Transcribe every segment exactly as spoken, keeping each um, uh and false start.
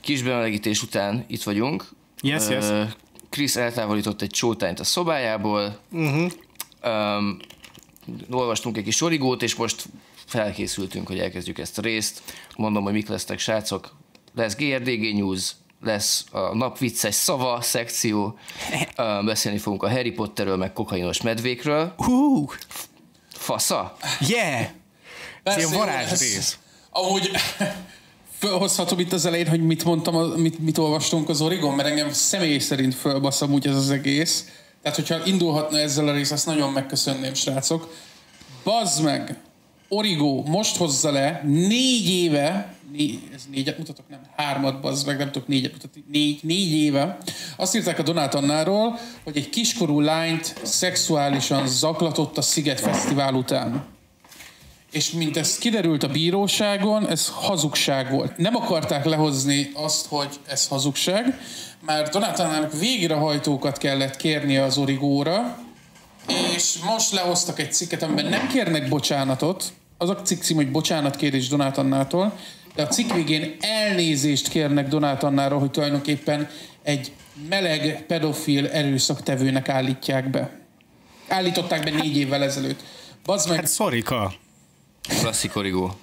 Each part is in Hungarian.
kis bemelegítés után itt vagyunk. Yes, yes. Krisz eltávolított egy csótányt a szobájából. Uh-huh. Um, olvastunk egy kis origót, és most felkészültünk, hogy elkezdjük ezt a részt. Mondom, hogy mik lesznek, srácok. Lesz gé er dé gé News, lesz a nap vicces szava szekció, um, beszélni fogunk a Harry Potterről, meg kokainos medvékről. Uh. Fasza? Yeah! Ez ilyen varázsrész. Amúgy felhozhatom itt az elején, hogy mit mondtam, mit, mit olvastunk az Origon, mert engem személy szerint fölbasszam úgy ez az egész. Tehát, hogyha indulhatna ezzel a rész, azt nagyon megköszönném, srácok. Bazd meg! Origo most hozza le négy éve, négy, ez négyet mutatok, nem hármat, bazd meg, nem tudok négyet mutatni, négy, négy éve. Azt írták a Donát Annáról, hogy egy kiskorú lányt szexuálisan zaklatott a Sziget Fesztivál után. És mint ez kiderült a bíróságon, ez hazugság volt. Nem akarták lehozni azt, hogy ez hazugság, mert Donát Annának végrehajtókat kellett kérnie az Origóra, és most lehoztak egy cikket, amiben nem kérnek bocsánatot, az a cikk cím, hogy bocsánatkérés Donát Annától, de a cikk végén elnézést kérnek Donát Annáról, hogy tulajdonképpen egy meleg pedofil erőszaktevőnek állítják be. Állították be négy évvel ezelőtt. Bazd meg... Hát szorika. Klasszik origó.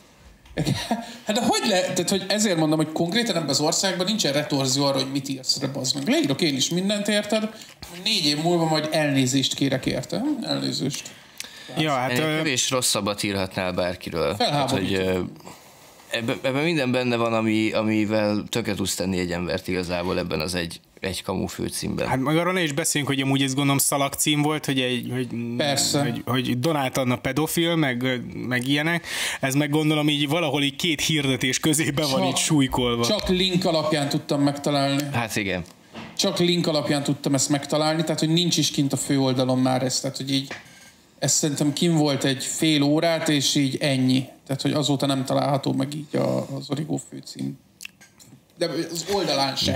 Hát de hogy lehet, tehát hogy ezért mondom, hogy konkrétan ebben az országban nincsen retorzió arra, hogy mit írsz re, bazd meg. Leírok én is mindent, érted? Négy év múlva majd elnézést kérek érte. Elnézést. Ja, hát... Kevés rosszabbat írhatnál bárkiről. Hát, hogy ebben, ebben minden benne van, ami, amivel tönkre tudsz tenni egy embert igazából ebben az egy, egy kamu főcímben. Hát meg arra ne is beszéljünk, hogy amúgy ez gondolom szalagcím volt, hogy, egy, hogy, hogy, hogy Donát Anna pedofil, meg, meg ilyenek. Ez meg gondolom így valahol így két hirdetés közében csak, van így súlykolva. Csak link alapján tudtam megtalálni. Hát igen. Csak link alapján tudtam ezt megtalálni, tehát hogy nincs is kint a főoldalon már ez, tehát hogy így ez szerintem kim volt egy fél órát, és így ennyi. Tehát, hogy azóta nem található meg így az Origo főcím. De az oldalán sem.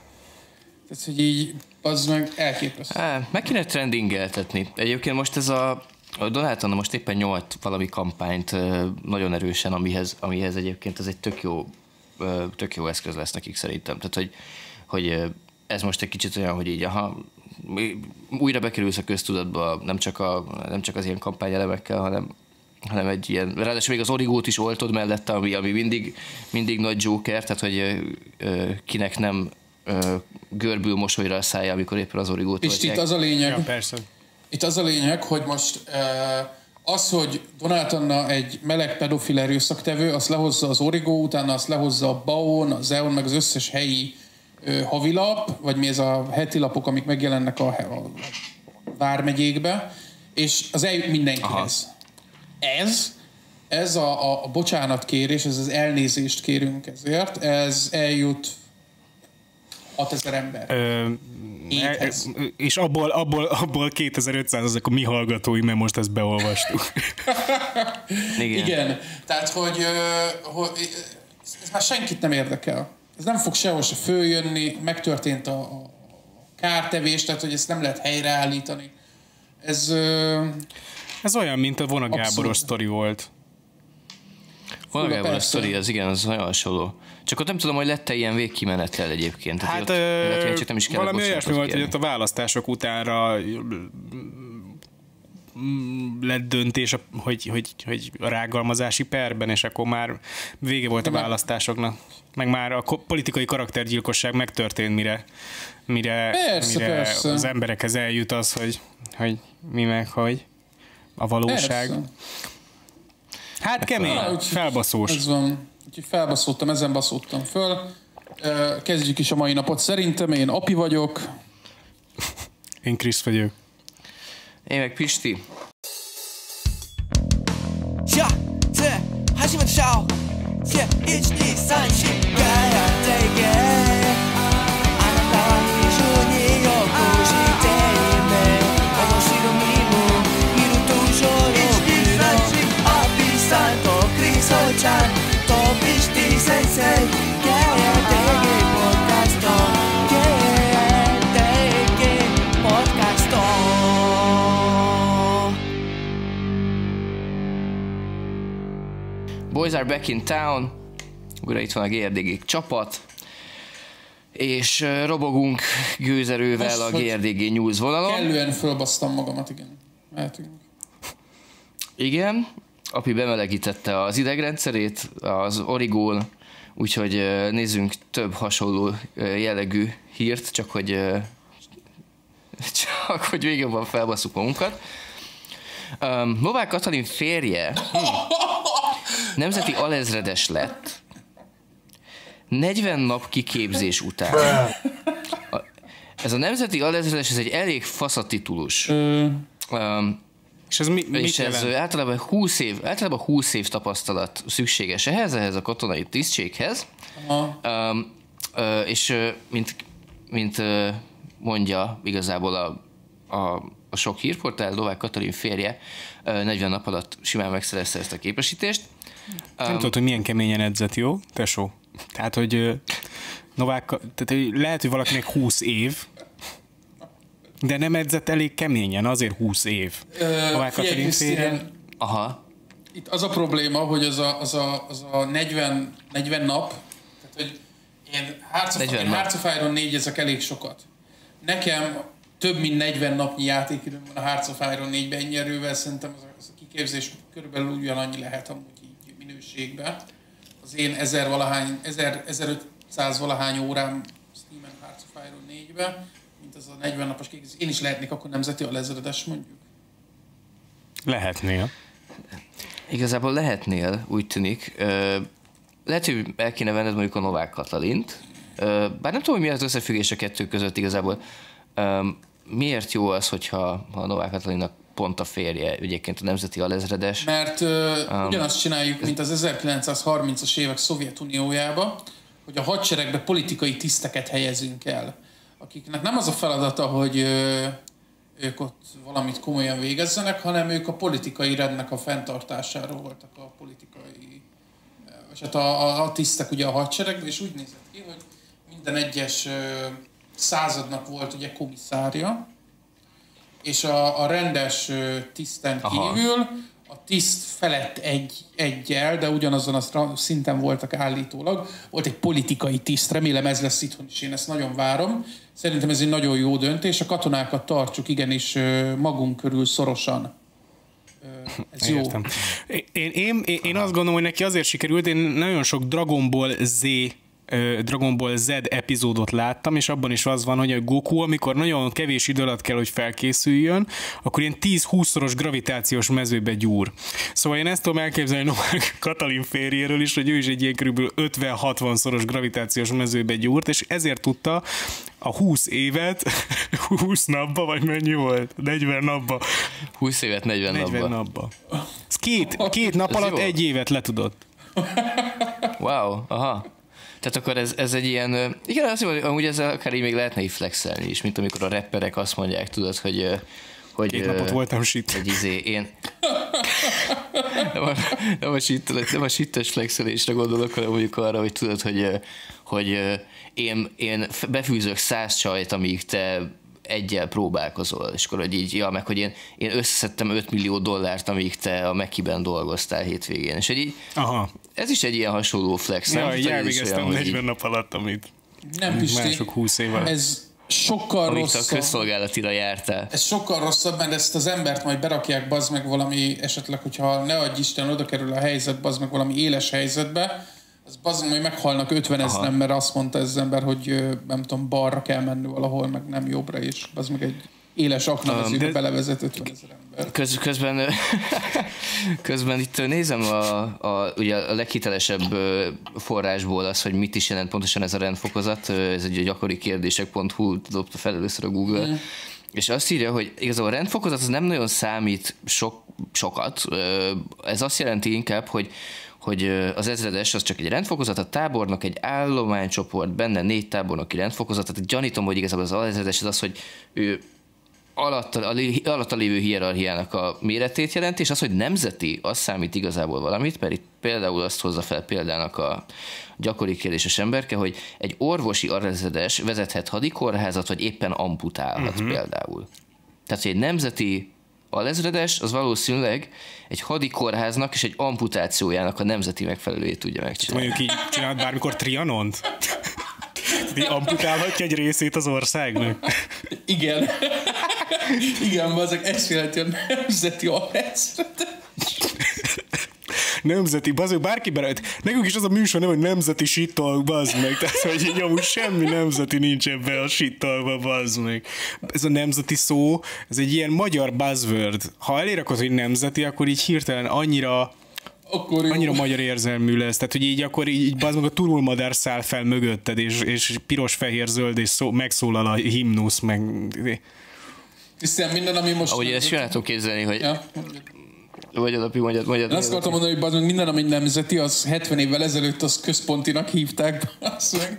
Tehát, hogy így az meg elképesztő. Há, meg kéne trendingeltetni. Egyébként most ez a, a Donát Anna most éppen nyolt valami kampányt nagyon erősen, amihez, amihez egyébként ez egy tök jó, tök jó eszköz lesz nekik szerintem. Tehát, hogy, hogy ez most egy kicsit olyan, hogy így aha, újra bekerülsz a köztudatba, nem csak, a, nem csak az ilyen kampányelemekkel, hanem, hanem egy ilyen, ráadásul még az origót is oltod mellette, ami, ami mindig, mindig nagy joker, tehát hogy ö, kinek nem ö, görbül mosolyra a szája, amikor éppen az origót és itt az a lényeg, ja, persze. Itt az a lényeg, hogy most az, hogy Donát Anna egy meleg pedofil erőszaktevő, azt lehozza az Origo, utána azt lehozza a BAON, az é o en, meg az összes helyi havilap, vagy mi ez a heti lapok, amik megjelennek a, a vármegyékbe, és az eljut mindenkihez. Aha. Ez, ez a, a, a bocsánatkérés, ez az elnézést kérünk ezért, ez eljut hatezer ember. Ö, e, és abból, abból, abból kétezer-ötszáz azok a mi hallgatói, mert most ezt beolvastuk. Igen. Igen. Tehát, hogy, hogy ez már senkit nem érdekel. Ez nem fog sehol se följönni, megtörtént a, a kártevés, tehát hogy ezt nem lehet helyreállítani. Ez... Ö... Ez olyan, mint a Vona Gáboros sztori volt. Vona Gáboros sztori, az igen, az nagyon hasonló. Csak ott nem tudom, hogy lett-e ilyen végkimenettel egyébként. Tehát hát ott, ö... lehet, csak nem is valami olyasmi volt, hogy ott a választások utánra lett döntés, hogy, hogy, hogy a rágalmazási perben, és akkor már vége volt a választásoknak. Meg már a politikai karaktergyilkosság megtörtént, mire, mire, persze, mire persze. az emberekhez eljut az, hogy, hogy mi meg hogy a valóság. Persze. Hát kemény, ah, felbaszós. Ez van. Úgyhogy felbaszódtam, ezen baszódtam föl. Kezdjük is a mai napot. Szerintem én Api vagyok. Én Krisz vagyok. Én meg Pisti. Ja, te, 하지만 샤오. Yeah, one, two, three, four. 가야 되게. 아나타와 기준이 오고 싶대매. 너무 싫은 미문. 이루 도저히 없는. 아비산 더 크리스찬. 더 비스티 센세이. 가야 되게 팟캐스트. 가야 되게 팟캐스트. Boys are back in town. Újra itt van a gé er dé gé csapat. és robogunk gőzerővel most, a gé er dé gé News vonalon. Kellően fölbasztam magamat, igen. Mehetünk. Igen, api bemelegítette az idegrendszerét, az origón, úgyhogy nézzünk több hasonló jellegű hírt, csak hogy, csak hogy még jobban felbasszuk magunkat. Um, Novák Katalin férje hm, nemzeti alezredes lett negyven nap kiképzés után. A, ez a nemzeti alezredes, ez egy elég faszatitulus. Um, és ez mi, és ez általában húsz év, általában húsz év tapasztalat szükséges ehhez, ehhez a katonai tisztséghez. Um, uh, és uh, mint, mint uh, mondja igazából a, a, a sok hírportál, Novák Katalin férje uh, negyven nap alatt simán megszerezte ezt a képesítést. Nem um, tudod, hogy milyen keményen edzett, jó? Tesó. Tehát, hogy uh, Novák, tehát, hogy lehet, hogy valakinek húsz év, de nem edzett elég keményen, azért húsz év. Novák Katalin férje. Aha. Itt az a probléma, hogy az a, az a, az a negyven, negyven nap, tehát hogy én Hearts of Iron négy ezek elég sokat. Nekem több mint negyven napnyi játékidőm van a Hearts of Iron négyben, ennyi erővel szerintem az a, az a kiképzés körülbelül ugyanannyi lehet amúgy így minőségben. Az én ezer valahány, ezer, ezerötszáz valahány órám Steam-en Hearts of Iron négyben, mint az a negyven napos kiképzés. Én is lehetnék akkor nemzeti alezredes, mondjuk. Lehetnél. Igazából lehetnél, úgy tűnik. Lehet, hogy el kéne venned mondjuk a Novák Katalint. Bár nem tudom, hogy mi az összefüggés a kettő között igazából. Miért jó az, hogyha a Novák Katalinnak pont a férje egyébként a nemzeti alezredes? Mert uh, um, ugyanazt csináljuk, mint az ezerkilencszázharmincas évek Szovjetuniójában, hogy a hadseregbe politikai tiszteket helyezünk el, akiknek nem az a feladata, hogy uh, ők ott valamit komolyan végezzenek, hanem ők a politikai rendnek a fenntartására voltak a politikai, és hát a, a, a tisztek ugye a hadseregben, és úgy nézett ki, hogy minden egyes uh, századnak volt ugye komisszárja, és a, a rendes tiszten kívül a tiszt felett egy, egyel, de ugyanazon a szinten voltak állítólag, volt egy politikai tiszt, remélem ez lesz itthon is, én ezt nagyon várom. Szerintem ez egy nagyon jó döntés, a katonákat tartsuk igenis magunk körül szorosan. Ez jó. Értem. Én, én, én, én azt gondolom, hogy neki azért sikerült, én nagyon sok Dragon Ball Z Dragon Ball Z epizódot láttam, és abban is az van, hogy a Goku, amikor nagyon kevés idő alatt kell, hogy felkészüljön, akkor ilyen tíz-húszszoros gravitációs mezőbe gyúr. Szóval én ezt tudom elképzelni Novák Katalin férjéről is, hogy ő is egy ilyen kb. ötven-hatvanszoros gravitációs mezőbe gyúrt, és ezért tudta a húsz évet húsz napba, vagy mennyi volt? negyven napba. húsz évet negyven, negyven napba. Ez két, két nap alatt egy évet letudott. Wow, aha. Tehát akkor ez, ez egy ilyen, igen, azt mondom, hogy amúgy ezzel akár így még lehetne így flexelni is, mint amikor a rapperek azt mondják, tudod, hogy... hogy Két napot voltam shit. Hogy izé, én... nem, a, nem, a shit, nem a shittes flexelésre gondolok, hanem mondjuk arra, hogy tudod, hogy, hogy én, én befűzök száz csajt, amíg te egyel próbálkozol, és akkor hogy így, ja, meg hogy én, én összeszedtem öt millió dollárt, amíg te a Mekiben dolgoztál hétvégén, és hogy így, aha. Ez is egy ilyen hasonló flex, nem? Ja, így elvégeztem negyven nap alatt, amit nem Pisti, mások húsz éve. Ez sokkal amit rosszabb. A közszolgálatira jártál. Ez sokkal rosszabb, mert ezt az embert majd berakják, bazd meg valami, esetleg, hogyha ne adj Isten, oda kerül a helyzet, bazd meg valami éles helyzetbe, az bazd meg, hogy meghalnak ötvenezren, mert azt mondta ez az ember, hogy nem tudom, balra kell menni valahol, meg nem jobbra, és bazd meg egy éles aknamezőbe um, belevezet ötvenezer ember. Köz, közben, közben itt nézem a, a, ugye a leghitelesebb forrásból az, hogy mit is jelent pontosan ez a rendfokozat. Ez egy gyakori kérdések pont hu dobta fel először a Google. Mm. És azt írja, hogy igazából a rendfokozat az nem nagyon számít sok, sokat. Ez azt jelenti inkább, hogy hogy az ezredes az csak egy rendfokozat, a tábornok egy állománycsoport, benne négy tábornoki rendfokozat, tehát gyanítom, hogy igazából az alezredes az az, hogy ő alatta, alatta lévő hierarchiának a méretét jelenti, és az, hogy nemzeti, az számít igazából valamit, mert itt például azt hozza fel példának a gyakori kérdéses emberke, hogy egy orvosi alezredes vezethet hadikórházat, vagy éppen amputálhat uh-huh. például. Tehát, hogy egy nemzeti alezredes, az valószínűleg egy hadikórháznak és egy amputációjának a nemzeti megfelelőjét tudja megcsinálni. Mondjuk így csinált bármikor Trianont? Így amputálhatja egy részét az országnak. Igen. Igen, azok ezt jelenti a nemzeti alezredes. Nemzeti, bazd, bárki berejt. Nekünk is az a műsor nem, hogy nemzeti shit-talk, bazd meg. Tehát, hogy így amúgy semmi nemzeti nincs ebben a shit-talkban, bazd meg. Ez a nemzeti szó, ez egy ilyen magyar buzzword. Ha elérakod, hogy nemzeti, akkor így hirtelen annyira Akkor annyira magyar érzelmű lesz, tehát hogy így akkor így, így bazd meg a turulmadár száll fel mögötted, és, és piros-fehér-zöld, és szó, megszólal a himnusz, meg... Hiszen minden, ami most... Ahogy ezt jól tudom képzelni, hogy... Ja. Vagy adapi, mondjad, mondjad. Én azt akartam mondani, hogy bazd meg minden, ami nemzeti, az hetven évvel ezelőtt az központinak hívták, azt meg.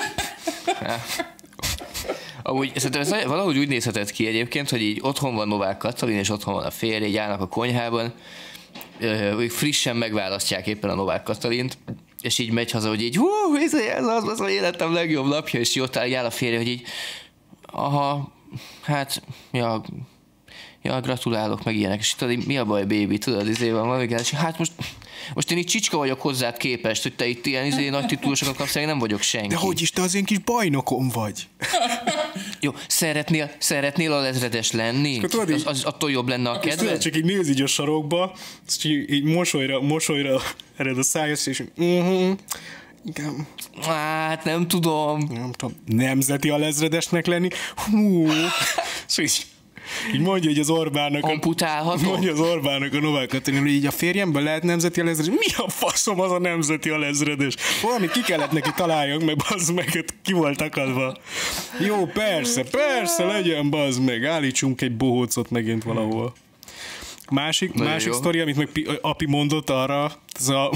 Amúgy szerintem ez valahogy úgy nézhetett ki egyébként, hogy így otthon van Novák Katalin, és otthon van a férje, így állnak a konyhában, ők frissen megválasztják éppen a Novák Katalint, és így megy haza, hogy így hú, ez az, az az életem legjobb napja, és ott áll a férje, hogy így aha, hát, ja, ja, gratulálok, meg ilyenek, és tudod, mi a baj, baby, tudod, izé van valami, és hát most, most én így csicska vagyok hozzád képest, hogy te itt ilyen izé, nagy titulusokat kapsz, én nem vagyok senki. De hogy is, te az én kis bajnokom vagy. Jó, szeretnél, szeretnél alezredes lenni? Az, az, az attól jobb lenne a kedved? Csak így néz így a sarokba, és így, így mosolyra, mosolyra ered a szájhoz, és uh-huh. Igen. Hát nem tudom. Nem tudom. Nemzeti alezredesnek lenni? Hú. És így, így mondja, hogy az Orbánnak... Amputálható? Mondja az Orbánnak a Novák Katalin, hogy így a férjemben lehet nemzeti alezredes. Mi a faszom az a nemzeti alezredes? Valamit ki kellett neki találjak, meg bazd meg, ki volt akadva. Jó, persze, persze, legyen bazd meg. Állítsunk egy bohócot megint valahol. Másik, másik sztori, amit meg api mondott arra, ez a,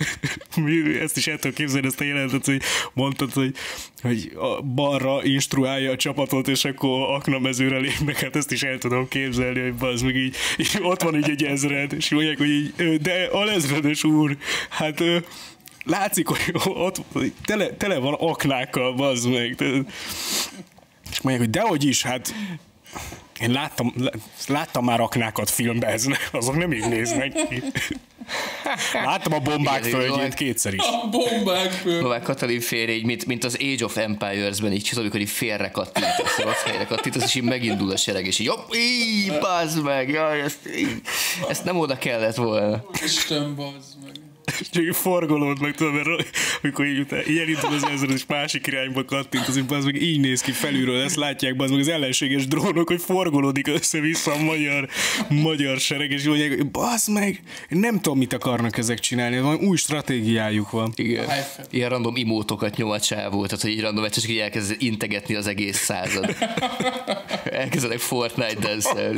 ezt is el tudom képzelni, ezt a jelentet, hogy mondtad, hogy, hogy balra instruálja a csapatot, és akkor aknamezőre lépnek, hát ezt is el tudom képzelni, hogy bazd meg így, így ott van így egy ezred, és mondják, hogy így, de alezredes úr, hát látszik, hogy ott tele, tele van aknákkal, bazd meg. És mondják, hogy dehogy is, hát én láttam, láttam már aknákat filmben, ez, azok nem így néznek ki. Láttam a bombák földjét kétszer is. A bombák földjét. Novák Katalin férje, így, mint, mint az Age of Empires-ben, így tudom, amikor így félre kattintasz, rossz helyre kattintasz, és így megindul a sereg, és így jobb, így, bazd meg, jaj, ezt, így, ezt nem oda kellett volna. Isten, bazd meg. Csak így forgolód meg, tudod, mert amikor így, így elindul az ezred, és másik irányba kattint, az bazd meg így néz ki felülről, ezt látják bazd meg az ellenséges drónok, hogy forgolódik össze-vissza a magyar, magyar sereg, és mondják, hogy bazd meg, nem tudom, mit akarnak ezek csinálni, van új stratégiájuk van. Igen. Ilyen random imótokat nyom a csávó, tehát hogy így random, csak így elkezd integetni az egész század. Elkezdenek Fortnite dance-elni.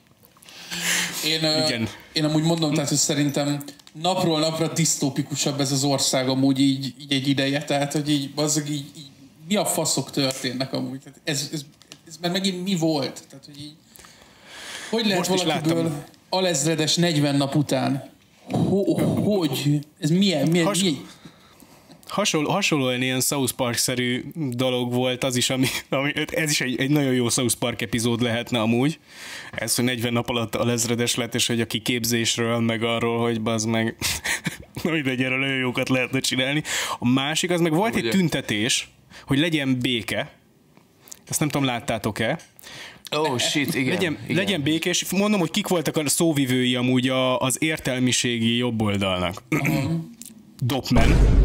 Én, Igen. én amúgy mondom, tehát, hogy szerintem napról napra disztópikusabb ez az ország amúgy így, így egy ideje, tehát hogy így, bazzag így, így mi a faszok történnek amúgy, tehát ez, ez, ez már megint mi volt, tehát hogy így hogy lehet most valakiből alezredes negyven nap után, Ho, hogy, ez milyen, milyen, Has- milyen? Hasonló, hasonlóan ilyen South Park-szerű dolog volt az is, ami, ami ez is egy, egy nagyon jó South Park epizód lehetne amúgy. Ez, hogy negyven nap alatt alezredes lett, és hogy a kiképzésről, meg arról, hogy bazd meg, na mindegy, erről nagyon jókat lehetne csinálni. A másik, az meg volt nem egy ugye. Tüntetés, hogy legyen béke. Ezt nem tudom, láttátok-e? Oh shit, igen. Legyen, igen. legyen békés. Mondom, hogy kik voltak a szóvivői amúgy a, az értelmiségi jobboldalnak. Dopman.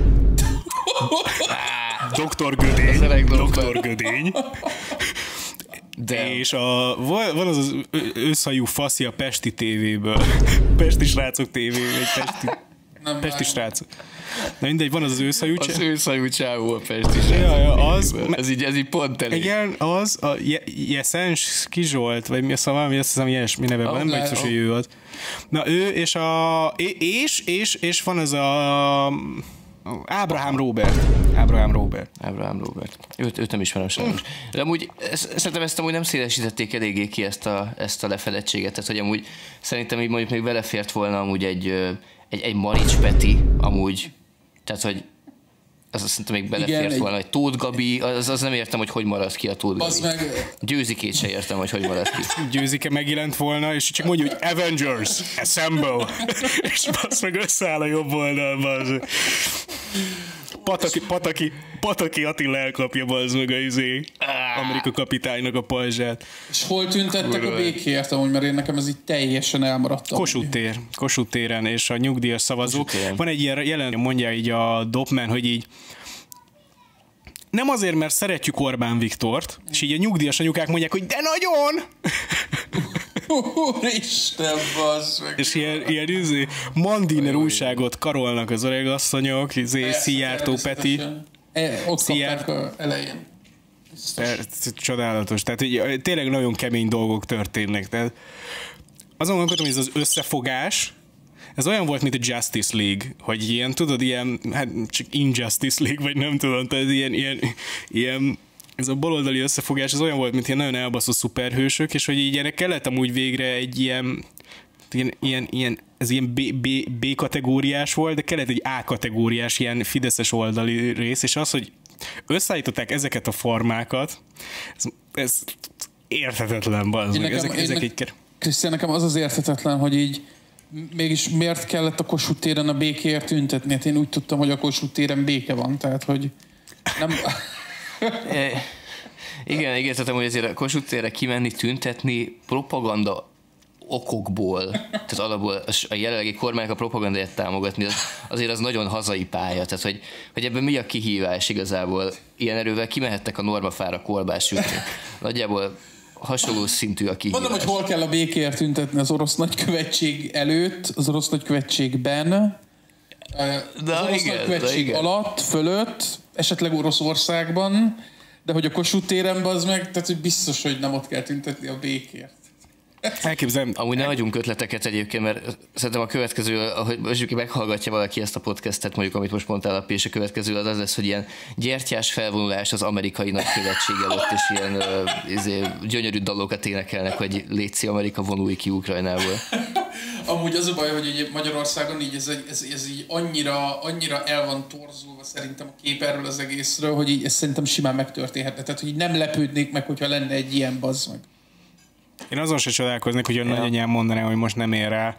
doktor Gödény. doktor Gödény. De. És a, van az az összhajú faszi a Pesti tévéből. Pesti srácok tévéből. Egy Pesti, Pesti srácok. Na mindegy, van az az őszhajú csávó. Az őszhajú csávó a Pesti srácok. Ja, ja, az, ez, így, ez így pont elég. Igen, az a Jeszens Kizsolt, vagy mi a szava, mi azt hiszem ilyesmi neve van, nem biztos, hogy ő az. Na ő, és a és, és, és van az a Ábrahám Róbert. Ábrahám Róbert. Ábrahám Róbert. Őt, őt nem ismerem sajnos. De amúgy, szerintem ezt amúgy nem szélesítették eléggé ki ezt a, ezt a lefedettséget, tehát hogy amúgy szerintem így mondjuk még belefért volna amúgy egy, egy, egy Marics Peti amúgy, tehát hogy az azt szerintem még belefért igen, volna, egy Tóth Gabi, az, az nem értem, hogy hogy maradt ki a Tóth Gabi. Meg... Győzikét se értem, hogy hogy maradt ki. Győzike megjelent volna, és csak mondja, hogy Avengers, Assemble, és basz meg összeáll a jobb oldalban. Pataki, Pataki, Pataki Attila elkapja bazd meg a izé, Amerika kapitánynak a pajzsát. És hol tüntettek a békéért amúgy, mert én nekem ez így teljesen elmaradtam. Kossuth tér, Kossuth téren, és a nyugdíjas szavazók. Van egy ilyen jelen, mondja így a Dopman, hogy így nem azért, mert szeretjük Orbán Viktort, és így a nyugdíjas anyukák mondják, hogy de nagyon! Úristen, bazd meg! És ilyen, ilyen izé, Mandiner újságot karolnak az öregasszonyok, izé, Szijjártó Peti. E, ott kapták a elején. Csodálatos. Tehát így, tényleg nagyon kemény dolgok történnek. Tehát azon gondolkodom, hogy ez az összefogás, ez olyan volt, mint a Justice League, hogy ilyen, tudod, ilyen, hát csak Injustice League, vagy nem tudom, tehát ilyen, ilyen, ilyen ez a baloldali összefogás, ez olyan volt, mint ilyen nagyon elbaszott szuperhősök, és hogy így ennek kellett amúgy végre egy ilyen, ilyen, ilyen, ilyen ez ilyen B, B, B kategóriás volt, de kellett egy A kategóriás, ilyen fideszes oldali rész, és az, hogy összeállították ezeket a formákat, ez, ez érthetetlen, bazd meg. Ezek, ezek egy... Krisztián, nekem az az érthetetlen, hogy így mégis miért kellett a Kossuth téren a békéért tüntetni? Hát én úgy tudtam, hogy a Kossuth téren béke van, tehát hogy nem... Igen, ígértetem, hogy ezért a Kossuth térre kimenni, tüntetni propaganda okokból, tehát alapból a jelenlegi kormánynak a propagandáját támogatni, az, azért az nagyon hazai pálya. Tehát, hogy, hogy ebben mi a kihívás igazából? Ilyen erővel kimehettek a normafára kolbást sütni. Nagyjából hasonló szintű a kihívás. Mondom, hogy hol kell a békéért tüntetni az orosz nagykövetség előtt, az orosz nagykövetségben, az orosz igen, nagykövetség alatt, fölött, esetleg Oroszországban, de hogy a Kossuth téren az meg, tehát hogy biztos, hogy nem ott kell tüntetni a békért. Elképzelem. Amúgy ne adjunk ötleteket egyébként, mert szerintem a következő, ahogy most meghallgatja valaki ezt a podcastet, mondjuk, amit most mondtál, a és a következő az az lesz, hogy ilyen gyertyás felvonulás az amerikai nagykövetség előtt, és ilyen uh, izé, gyönyörű dalokat énekelnek, hogy létszi Amerika, vonulj ki Ukrajnából. Amúgy az a baj, hogy így Magyarországon így ez, ez, ez így annyira, annyira el van torzulva szerintem a kép erről az egészről, hogy így ez szerintem simán megtörténhetne. Tehát, hogy így nem lepődnék meg, hogyha lenne egy ilyen bazd meg. Én azon se csodálkoznék, hogy a ja. nagyanyám mondaná, hogy most nem ér rá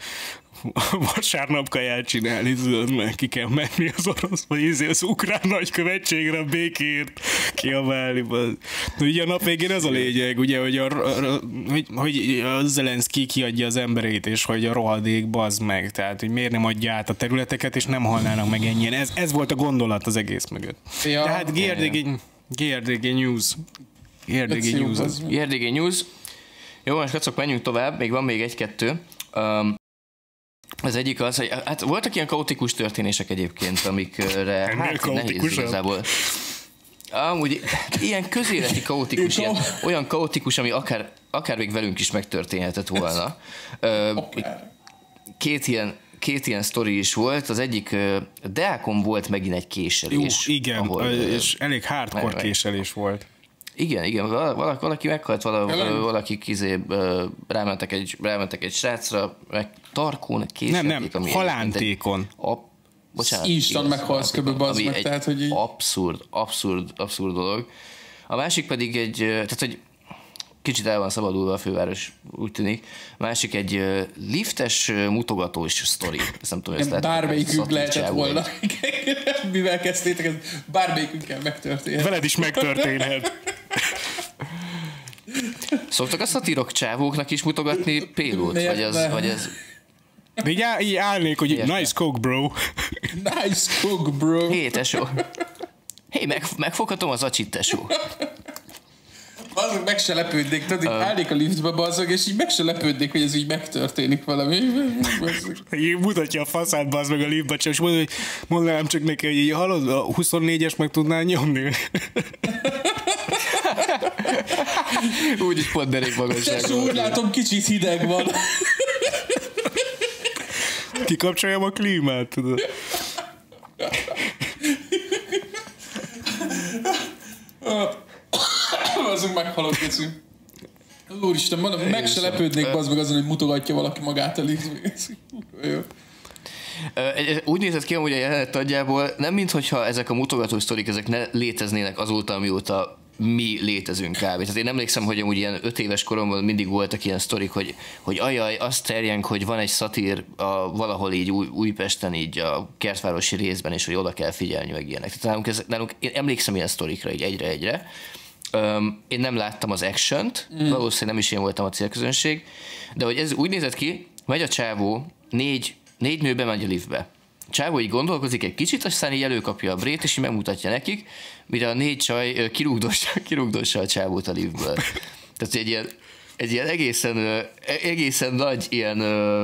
vasárnap kaját csinálni, mert ki kell menni az orosz, vagy izé az ukrán nagykövetségre a békért kiabálni. Ugye a nap végén ez a lényeg, ugye, hogy a, a, hogy, hogy a Zelenszky kiadja az emberét, és hogy a rohadék bazd meg, tehát hogy miért nem adja át a területeket, és nem halnának meg ennyien. Ez, ez volt a gondolat az egész mögött. Ja. Tehát gé er dé gé, gé er dé gé News. gé er dé gé News. gé er dé gé News. Jó, most kacok, menjünk tovább, még van még egy-kettő. Um, az egyik az, hogy hát voltak ilyen kaotikus történések egyébként, amikre hát nehéz igazából. Amúgy ilyen közéleti kaotikus, ilyen, olyan kaotikus, ami akár, akár még velünk is megtörténhetett volna. Uh, két ilyen Két ilyen sztori is volt, az egyik Deákon volt megint egy késelés. Jó, igen, ahol, és elég hardcore meg, késelés volt. Igen, igen, valaki, valaki meghalt, valaki, valakik izé, rámentek, egy, rámentek egy srácra, meg tarkón, késelték. Nem, nem, halántékon. A, bocsánat. Instant meghalsz köbben, bazd meg, tehát, hogy így... Abszurd, abszurd, abszurd dolog. A másik pedig egy, tehát, hogy kicsit el van szabadulva a főváros, úgy tűnik. A másik egy liftes mutogatós sztori. Ezt nem tudom, ezt lehet. Bármelyikünk lehetett volna. Mivel kezdtétek, ez bármelyikünkkel megtörténhet. Veled is megtörténhet. Szoktak a szatírok csávóknak is mutogatni pélót? Vagy ez, vagy ez... De így, áll, így állnék, hogy Érte. Nice coke, bro. Nice coke, bro. Hé, tesó. Hé, meg, megfoghatom az acsit, tesó. Azok meg se lepődnék, tudod, így uh. állnék a liftbe, bazzog, és így meg se lepődnék, hogy ez így megtörténik valami. Így mutatja a faszát, bazd meg a liftbe, és mondja, hogy mondanám csak neki, hogy így hallod, a huszonnégyes meg tudnál nyomni. Úgyis pont derék magasságban. És úgy látom, kicsit hideg van. Kikapcsoljam a klímát, tudod. Azok meghalok, készünk. Úristen, mondom, meg se lepődnék bazd meg azon, hogy mutogatja valaki magát a liftbe. Jó. Úgy nézett ki, hogy a jelenet nagyjából nem minthogyha ezek a mutogató sztorik ezek ne léteznének azóta, amióta mi létezünk kb. Tehát én emlékszem, hogy amúgy ilyen öt éves koromban mindig voltak ilyen sztorik, hogy, hogy ajaj, azt terjenk, hogy van egy szatír a, valahol így Új, Újpesten, így a kertvárosi részben, és hogy oda kell figyelni, meg ilyenek. Tehát nálunk, ez, nálunk én emlékszem ilyen sztorikra, így egyre-egyre. Um, én nem láttam az action-t, mm. valószínűleg nem is én voltam a célközönség, de hogy ez úgy nézett ki, megy a csávó, négy, négy nő bemegy a liftbe. A csávó így gondolkozik egy kicsit, aztán így előkapja a brét, és így megmutatja nekik, mire a négy csaj kirúgdossa, kirúgdossa a csávót a liftből. Tehát egy ilyen, egy ilyen egészen, egészen nagy ilyen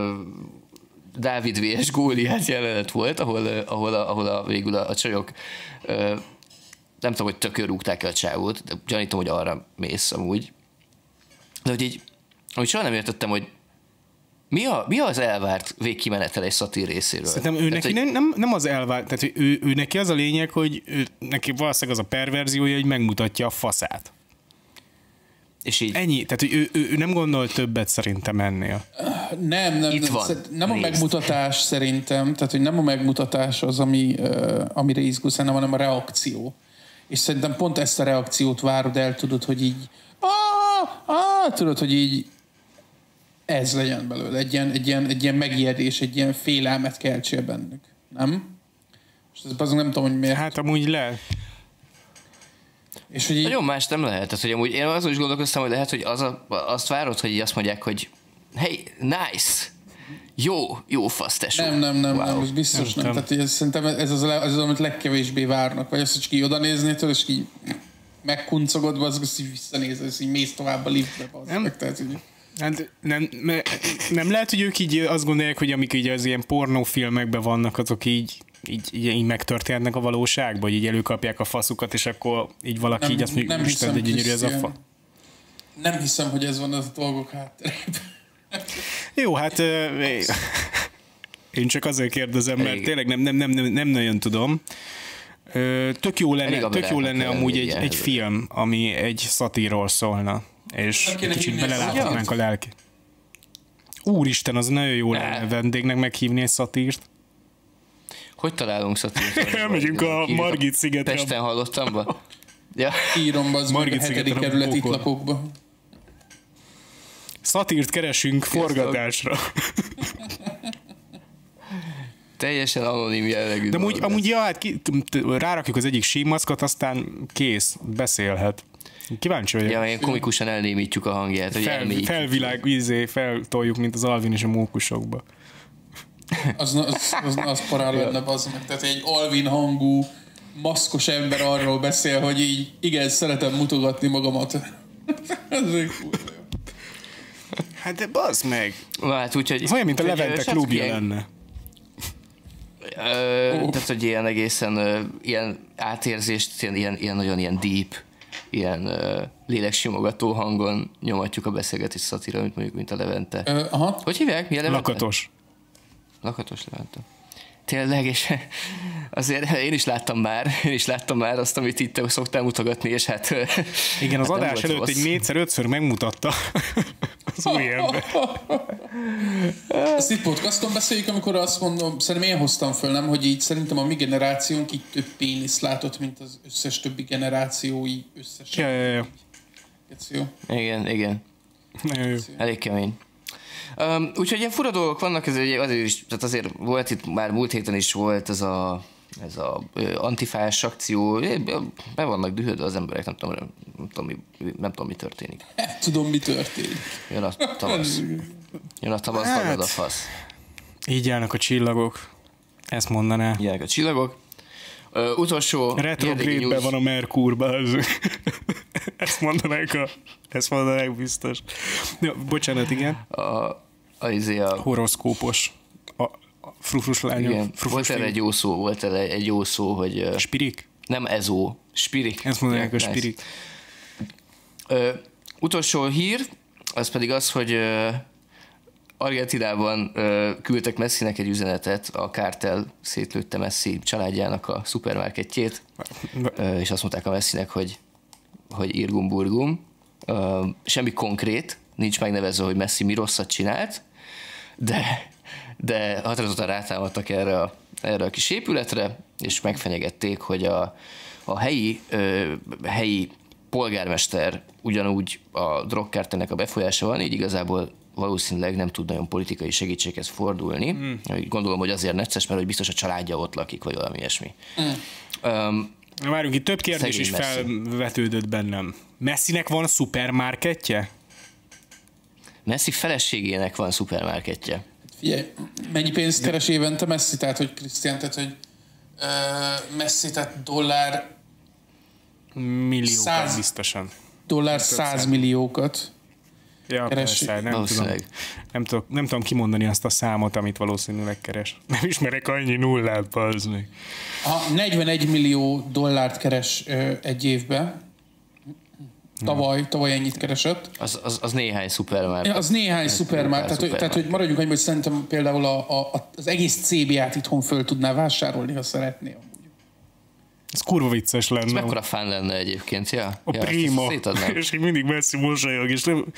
Dávid versus Góliát jelenet volt, ahol, ahol, a, ahol a, végül a, a csajok nem tudom, hogy tökör rúgták el a csávót, de gyanítom, hogy arra mész amúgy. De hogy így, hogy soha nem értettem, hogy mi, a, mi az elvárt végkimenetel egy szatír részéről? Szerintem ő neki hogy... nem, nem az elvárt, tehát hogy ő, ő neki az a lényeg, hogy ő, neki valószínűleg az a perverziója, hogy megmutatja a faszát. És így... Ennyi, tehát hogy ő, ő, ő nem gondol többet szerintem ennél. Nem, nem, Itt nem, van. nem a megmutatás szerintem, tehát hogy nem a megmutatás az, ami, uh, amire izgulsz, hanem a reakció. És szerintem pont ezt a reakciót várod el, tudod, hogy így ah, ah, tudod, hogy így ez legyen belőle, egy ilyen, egy ilyen, egy ilyen megijedés, egy ilyen félelmet keltsél bennük, nem? És ez azon nem tudom, hogy miért. Hát amúgy le. És hogy így... Nagyon más nem lehet. Tehát, hogy amúgy én azon is gondolkoztam, hogy lehet, hogy az a, azt várod, hogy így azt mondják, hogy hey, nice, jó, jó fasz, tesó. Nem, nem, nem, wow. nem, ez biztos nem. nem. Tehát ez, szerintem ez az, ez az, amit legkevésbé várnak. Vagy azt, hogy csak így oda néznétől, és így megkuncogodva, az, azt így visszanézel, és így mész tovább a liftbe. Nem. Tehát, így... Hát nem, nem lehet, hogy ők így azt gondolják, hogy amik így az ilyen pornófilmekben vannak, azok így, így, így, így megtörténnek a valóságban, hogy így előkapják a faszukat, és akkor így valaki nem, így azt mondja, hogy Isten, de gyönyörű ez a fa. Nem hiszem, hogy ez van az a dolgok hátterében. Jó, hát én csak azért kérdezem, mert tényleg nem, nem, nem, nem, nem nagyon tudom. Tök jó lenne, tök jó lenne amúgy egy, egy film, ami egy szatírról szólna, és kicsit beleláthatnánk a lelki. Úristen, az nagyon jó lenne vendégnek meghívni egy szatírt. Hogy találunk szatírt? Elmegyünk a Margit szigetre. Pesten hallottam ba? Ja. Írom be az meg a hetedik kerület itt lakókba. Szatírt keresünk forgatásra. Teljesen anonim jellegű. De amúgy, amúgy ja, hát ki, rárakjuk az egyik símaszkot, aztán kész, beszélhet. Kíváncsi vagyok. Ja, ilyen komikusan elnémítjuk a hangját. Hogy Fel, felvilág, ízé, feltoljuk, mint az Alvin és a mókusokba. Az, az, az, az parál lenne, az meg. Tehát egy Alvin hangú, maszkos ember arról beszél, hogy így igen, szeretem mutogatni magamat. Ez még furcsa. Hát de bazd meg! Hát úgyhogy... Ez olyan, mint a Levente klubja ilyen... lenne. Ö, oh. Tehát, hogy ilyen egészen ö, ilyen átérzést, ilyen, ilyen nagyon ilyen deep, ilyen ö, léleksimogató hangon nyomatjuk a beszélgetés szatíra, mint mondjuk, mint a Levente. Ö, aha. Hogy hívják? Mi a Levente? Lakatos. Lakatos Levente. Tényleg, és azért én is láttam már, én is láttam már azt, amit itt te szoktál mutogatni, és hát... Igen, az hát adás előtt rossz. Egy négyszer-ötször megmutatta az új ember. Ezt itt podcaston beszéljük, amikor azt mondom, szerintem én hoztam föl, nem, hogy így szerintem a mi generációnk így több pénisz látott, mint az összes többi generációi összesen. Ja, ja, ja. Jó. Igen, igen. Jó, jó. Elég kemény. Um, úgyhogy ilyen fura dolgok vannak, ez azért is, tehát azért volt itt, már múlt héten is volt ez a, ez a antifás akció, be vannak dühödve az emberek, nem tudom, nem tudom, mi, nem tudom mi történik. Hát, tudom, mi történik. Jön a tavasz. Jön a tavasz, hát, tagad a fasz. Így állnak a csillagok. Ezt mondaná. Így állnak a csillagok. Ö, utolsó... Retrogrédben van a Merkurban. Ezt mondanák a... Ezt mondanák biztos. Ja, bocsánat, igen. A, a, izé a... horoszkópos. A, a frufrus lányok. Igen. Frufrus volt erre egy jó szó, volt erre egy jó szó, hogy... Spirik? Nem ezó. Spirik. Ezt mondanák ja, a spirik. Ö, utolsó hír, az pedig az, hogy ö, Argentinában ö, küldtek Messinek egy üzenetet, a kártel szétlőtte Messi családjának a szupermarketjét, ö, és azt mondták a Messinek, hogy, hogy irgum burgum. Ö, semmi konkrét, nincs megnevezve, hogy Messi mi rosszat csinált, de, de határozottan rátámadtak erre a, erre a kis épületre, és megfenyegették, hogy a, a helyi, ö, helyi polgármester ugyanúgy a drogkártelnek a befolyása van, így igazából valószínűleg nem tud nagyon politikai segítséghez fordulni. Mm. Gondolom, hogy azért necces, mert hogy biztos a családja ott lakik, vagy valami ilyesmi. Mm. Um, Várjunk, itt több kérdés is felvetődött bennem. Messinek van szupermarketje? Messi feleségének van szupermarketje. Figyelj, mennyi pénzt keres évente Messi? Tehát, hogy Krisztián, tehát, hogy uh, Messi, tehát dollár... Milliókat biztosan. Dollár százmilliókat. Ja, persze, nem tudom, nem, tudom, nem tudom kimondani azt a számot, amit valószínűleg keres. Nem ismerek annyi nullát, az meg. Ha negyvenegy millió dollárt keres ö, egy évben, tavaly, tavaly ennyit keresett. Az, az, az néhány szupermarket. Az néhány szupermarket. Tehát, tehát, hogy maradjunk annyi, hogy szerintem például a, a, az egész cé bé á-t itthon föl tudná vásárolni, ha szeretné. Ez kurva vicces lenne. Ez mekkora fán lenne egyébként, ja? A ja, prima. És így mindig Messi mosolyog, és nem...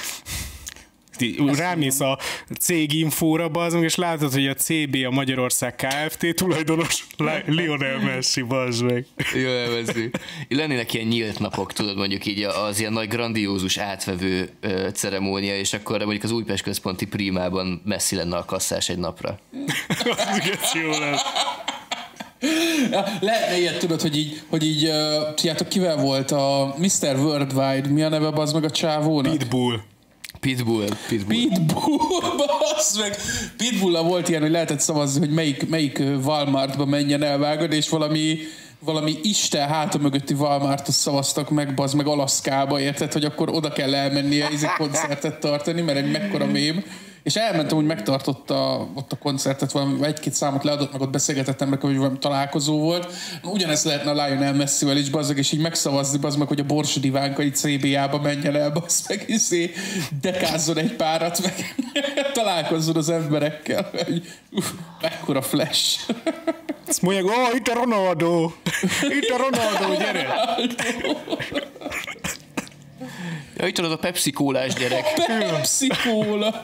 Rámész a céginfóra, bazd, és látod, hogy a cé bé a Magyarország Kft. Tulajdonos Lionel Messi, bazd meg. Jó, elvezni. Lennének ilyen nyílt napok, tudod, mondjuk így az ilyen nagy grandiózus átvevő ö, ceremónia, és akkor mondjuk az Újpest központi Primában Messi lenne a kasszás egy napra. Az jó lesz. Lehetne ilyet, tudod, hogy így, hogy így uh, tudjátok, kivel volt a miszter Worldwide, mi a neve, bazd meg a csávónak? Pitbull. Pitbull. Pitbull. Pitbull, bazd meg. Pitbull-a volt ilyen, hogy lehetett szavazni, hogy melyik, melyik Walmartba menjen el, vágod, és valami, valami Isten háta mögötti Walmartot szavaztak meg, bazd meg Alaszkába, érted, hogy akkor oda kell elmennie egy koncertet tartani, mert egy mekkora mém. És elmentem, úgy megtartotta ott a koncertet, valami egy-két számot leadott, meg ott beszélgetettem, meg, hogy valami találkozó volt. Ugyanezt lehetne a Lionel Messivel is, bazzag, és így megszavazni, bazd meg, hogy a Borsodi Vánkai cé bé á-ba menjen el, bazd meg, és dekázzon egy párat, meg találkozzon az emberekkel. Uff, mekkora flash. Azt mondják, ó, oh, itt a Ronaldo! Itt a Ronaldo, gyere! Ja, itt az a Pepsi kólás gyerek. Pepsi kóla.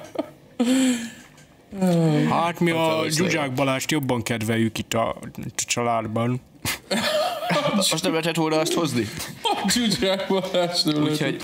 Hát mi a Zsuzsák Balást jobban kedveljük itt a családban. Azt nem lehetett volna azt hozni? A Zsuzsák Balást nem lehetett.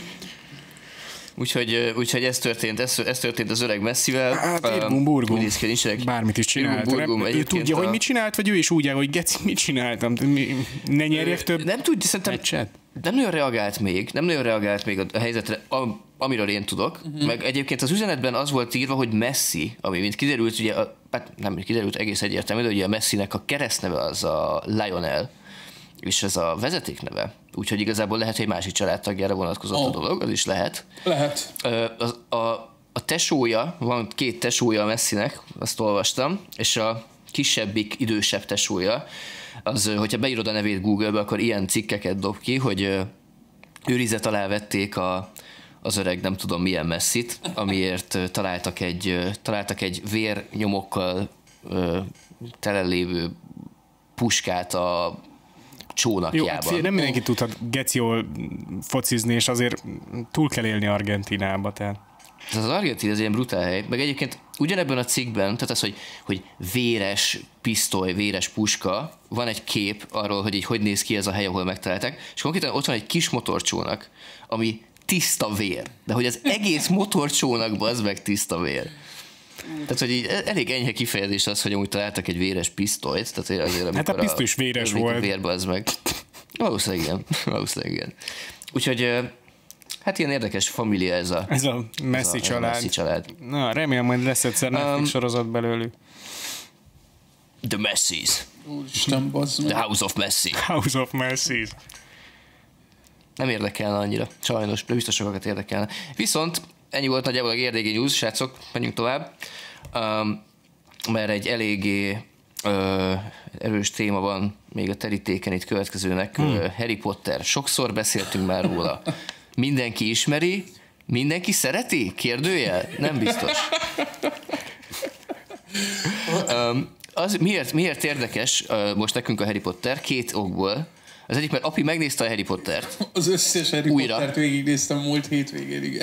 Úgyhogy, úgyhogy ez történt, ez, ez történt az öreg Messivel. Hát Irgum Burgum, bármit is csinált. Burgum, ő tudja, a... hogy mit csinált, vagy ő is úgy áll, hogy geci, mit csináltam? Ne nyerjek több Nem tudja, szerintem meccset? Nem nagyon reagált még, nem nagyon reagált még a helyzetre, amiről én tudok. Uh-huh. Meg egyébként az üzenetben az volt írva, hogy Messi, ami mint kiderült, ugye, hát nem kiderült egész egyértelmű, de ugye a Messinek a keresztneve az a Lionel, és ez a vezetékneve. Úgyhogy igazából lehet, hogy egy másik családtagjára vonatkozott oh. a dolog, az is lehet. Lehet. A, a, a tesója, van két tesója a Messinek, azt olvastam, és a kisebbik, idősebb tesója, az, hogyha beírod a nevét Google-be, akkor ilyen cikkeket dob ki, hogy őrizet alá vették a, az öreg nem tudom milyen Messit, amiért találtak egy, találtak egy vérnyomokkal telenlévő puskát a csónakjában. Jó, nem mindenki tudhat geciól focizni, és azért túl kell élni Argentinába. Tehát. Ez az Argentin, ez ilyen brutál hely. Meg egyébként ugyanebben a cikkben, tehát az, hogy, hogy véres pisztoly, véres puska, van egy kép arról, hogy így hogy néz ki ez a hely, ahol megtalálták, és konkrétan ott van egy kis motorcsónak, ami tiszta vér. De hogy az egész motorcsónakban az meg tiszta vér. Tehát, hogy így elég enyhe kifejezés az, hogy amúgy találtak egy véres pisztolyt. Tehát azért, hát a pisztoly is véres volt. A vérbe az meg. Valószínűleg igen. Valószínűleg igen. Úgyhogy hát ilyen érdekes família ez a Ez a Messi ez a, család. Messi család. Na, remélem, hogy lesz egyszer Netflix um, sorozat belőlük. The Messis. Úristen, bazd meg. The House of Messi. House of Messis. Nem érdekelne annyira. Sajnos, de biztos sokakat érdekelne. Viszont ennyi volt nagyjából a gé er dé gé News, srácok, menjünk tovább. Um, mert egy eléggé uh, erős téma van még a terítéken itt következőnek. Hmm. Uh, Harry Potter. Sokszor beszéltünk már róla. Mindenki ismeri, mindenki szereti? Kérdőjel? Nem biztos. Um, az miért, miért érdekes uh, most nekünk a Harry Potter? Két okból. Az egyik, mert api megnézte a Harry Pottert. Az összes Harry Újra. Pottert végignéztem múlt hétvégén, igen.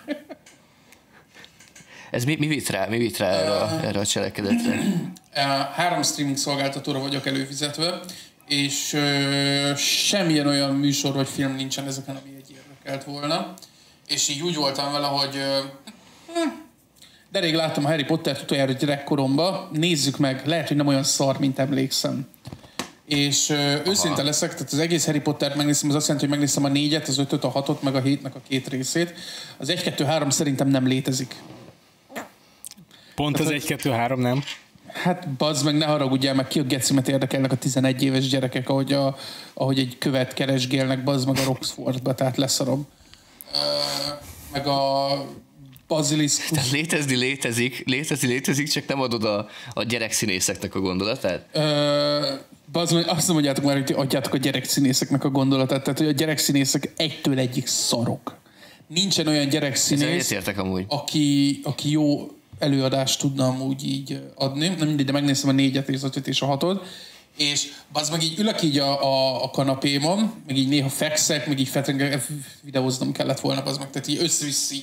Ez mi, mi vitt rá, mi vitt rá erre, uh, erre a cselekedetre? Uh, három streaming szolgáltatóra vagyok előfizetve, és ö, semmilyen olyan műsor vagy film nincsen ezeken, ami egy érdekelt volna. És így úgy voltam vele, hogy ö, de rég láttam a Harry Pottert utoljára gyerekkoromban, nézzük meg, lehet, hogy nem olyan szar, mint emlékszem. És ö, őszinte leszek, tehát az egész Harry Pottert megnéztem, az azt jelenti, hogy megnéztem a négyet, az ötöt, a hatot, meg a hétnek a két részét. Az egy kettő három szerintem nem létezik. Pont az egy kettő három nem? Hát bazd meg, ne haragudjál meg, ki a gecimet érdekelnek a tizenegy éves gyerekek, ahogy, a, ahogy egy követ keresgélnek, bazd meg a Roxfordba, tehát leszarom. Ö, meg a Basilisk. Tehát létezni létezik, létezni létezik, csak nem adod a, a gyerekszínészeknek a gondolatát? Ö, bazd meg, azt nem mondjátok már, hogy adjátok a gyerekszínészeknek a gondolatát, tehát hogy a gyerekszínészek egytől egyik szarok. Nincsen olyan gyerekszínész, amúgy. Aki, aki jó előadást tudna amúgy így adni. Nem mindegy, de megnéztem a négyet, és az ötöt és a hatot. És bazd meg így ülök így a, a, a kanapémon, meg így néha fekszek, meg így fetrengek, videóznom kellett volna, bazd meg, tehát így össze-vissza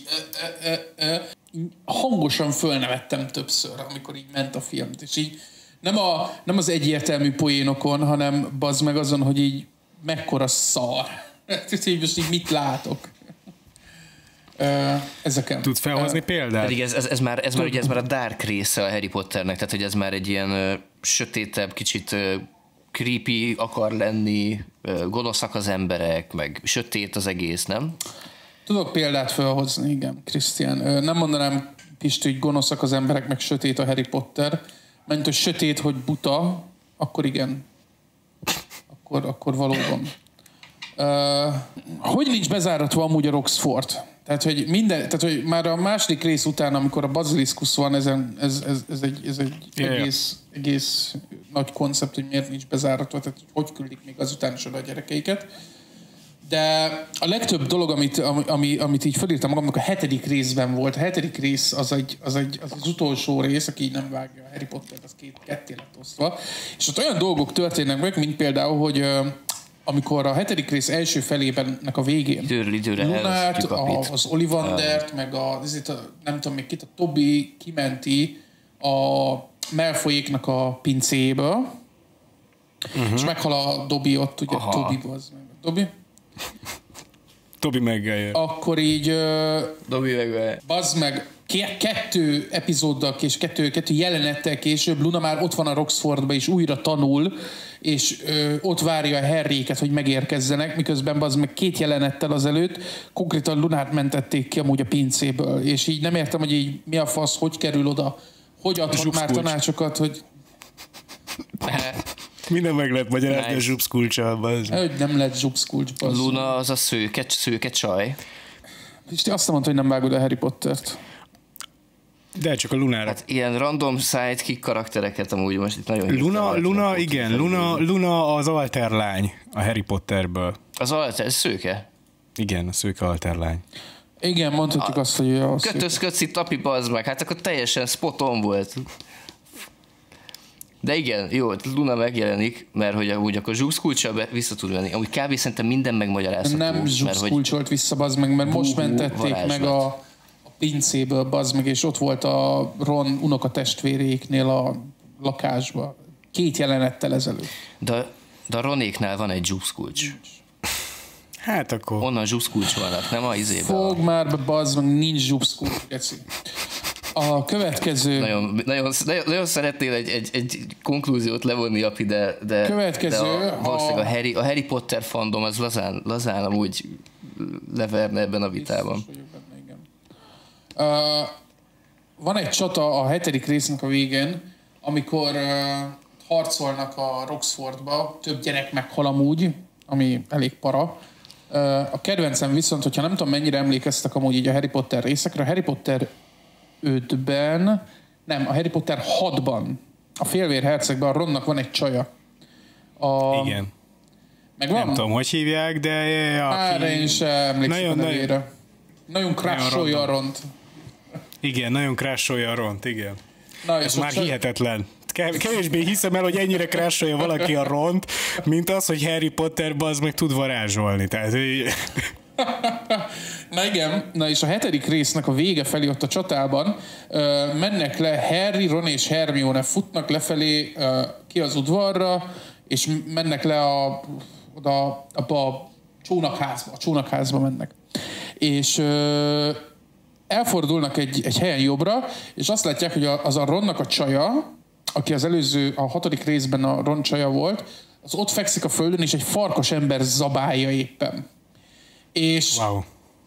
hangosan fölnevettem többször, amikor így ment a film. És így nem, a, nem az egyértelmű poénokon, hanem bazd meg azon, hogy így mekkora szar. Tehát így most így mit látok. Uh, ezeken. Tudsz felhozni uh, példát? Pedig ez, ez, ez, már, ez, már, ugye ez már a dark része a Harry Potternek, tehát hogy ez már egy ilyen uh, sötétebb, kicsit uh, creepy akar lenni, uh, gonoszak az emberek, meg sötét az egész, nem? Tudok példát felhozni, igen, Krisztián. Uh, nem mondanám, Pisti, hogy gonoszak az emberek, meg sötét a Harry Potter, mert hogy sötét, hogy buta, akkor igen. Akkor, akkor valóban. Uh, hogy nincs bezáratva amúgy a Roxford? Tehát, hogy minden, tehát, hogy már a második rész után, amikor a Basiliskus van, ezen, ez, ez, ez egy, ez egy yeah, egész, egész nagy koncept, hogy miért nincs bezáratva, tehát hogy küldik még azután is oda a gyerekeiket. De a legtöbb dolog, amit, ami, amit így felírtam magamnak, a hetedik részben volt. A hetedik rész az, egy, az, egy, az az utolsó rész, aki így nem vágja a Harry Pottert, az két, ketté lett osztva. És ott olyan dolgok történnek meg, mint például, hogy amikor a hetedik rész első felében a végén időről időre Lunát, a, az Ollivandert, uh. meg a, a, nem tudom még kit, a Toby kimenti a Malfoyéknak a pincéből, uh-huh. és meghal a Dobby ott, ugye Aha. Toby az meg. Dobby? Toby Maguire. Akkor így uh, Dobby Maguire. Bazd meg, kettő epizóddal és kettő, kettő jelenettel később Luna már ott van a Roxfordban és újra tanul, és ö, ott várja a Harryket, hogy megérkezzenek, miközben bazd meg két jelenettel azelőtt konkrétan Lunát mentették ki amúgy a pincéből, és így nem értem, hogy így mi a fasz, hogy kerül oda, hogy adhat már tanácsokat, hogy... Minden meg lehet magyarázni nice. A zsupszkulccsal, bazd. Hogy nem lett zsupszkulcs, bazd. Luna az a szőke, szőke csaj. És te azt mondta, hogy nem vágod a Harry Pottert. De csak a Lunára. Hát ilyen random sidekick karaktereket amúgy most itt nagyon... Luna, Luna igen, Luna, Luna az alterlány a Harry Potterből. Az alter, ez szőke? Igen, a szőke alterlány. Igen, mondhatjuk a, azt, hogy a kötöz-köci tapi, bazd meg, hát akkor teljesen spot on volt. De igen, jó, Luna megjelenik, mert hogy amúgy akkor zsúszkulccsal vissza tud venni. Amúgy kb. Szerintem minden megmagyarázható. Nem zsúszkulcsolt vissza, bazd meg, mert bú, most mentették varázslat. Meg a, a pincéből, bazd meg, és ott volt a Ron unokatestvéréknél a lakásban. Két jelenettel ezelőtt. De, de a Ronéknál van egy zsúszkulcs. Hát akkor... Onnan zsúszkulcs vannak, nem a izében. Fog már be, bazd meg, nincs zsúszkulcs, geci. A következő... Nagyon, nagyon, nagyon, nagyon szeretnél egy, egy, egy konklúziót levonni, Api, de, de, következő, de a, valószínűleg a... a, Harry, a Harry Potter fandom az lazán, lazán amúgy leverne ebben a vitában. Benne, igen. Uh, van egy csata a hetedik résznek a végén, amikor uh, harcolnak a Roxfordba, több gyerek meghal amúgy, ami elég para. Uh, a kedvencem viszont, hogyha nem tudom mennyire emlékeztek amúgy így a Harry Potter részekre, a Harry Potter ötben, nem, a Harry Potter hatban, a Félvér hercegben a Ronnak van egy csaja. A... Igen. Megvan? Nem tudom, hogy hívják, de... Erre én sem emlékszem a nevére. Nagyon crasholja a Ront. Igen, nagyon crasholja a Ront, igen. Na, ez már csaj... hihetetlen. Kevésbé hiszem el, hogy ennyire crasholja valaki a Ront, mint az, hogy Harry Potterben az meg tud varázsolni. Tehát... Na igen, na és a hetedik résznek a vége felé ott a csatában uh, mennek le Harry, Ron és Hermione futnak lefelé uh, ki az udvarra, és mennek le a, oda, abba a csónakházba, a csónakházba mennek. És ö, elfordulnak egy, egy helyen jobbra, és azt látják, hogy az a Ronnak a csaja, aki az előző, a hatodik részben a Ron csaja volt, az ott fekszik a földön, és egy farkas ember zabálja éppen. És wow.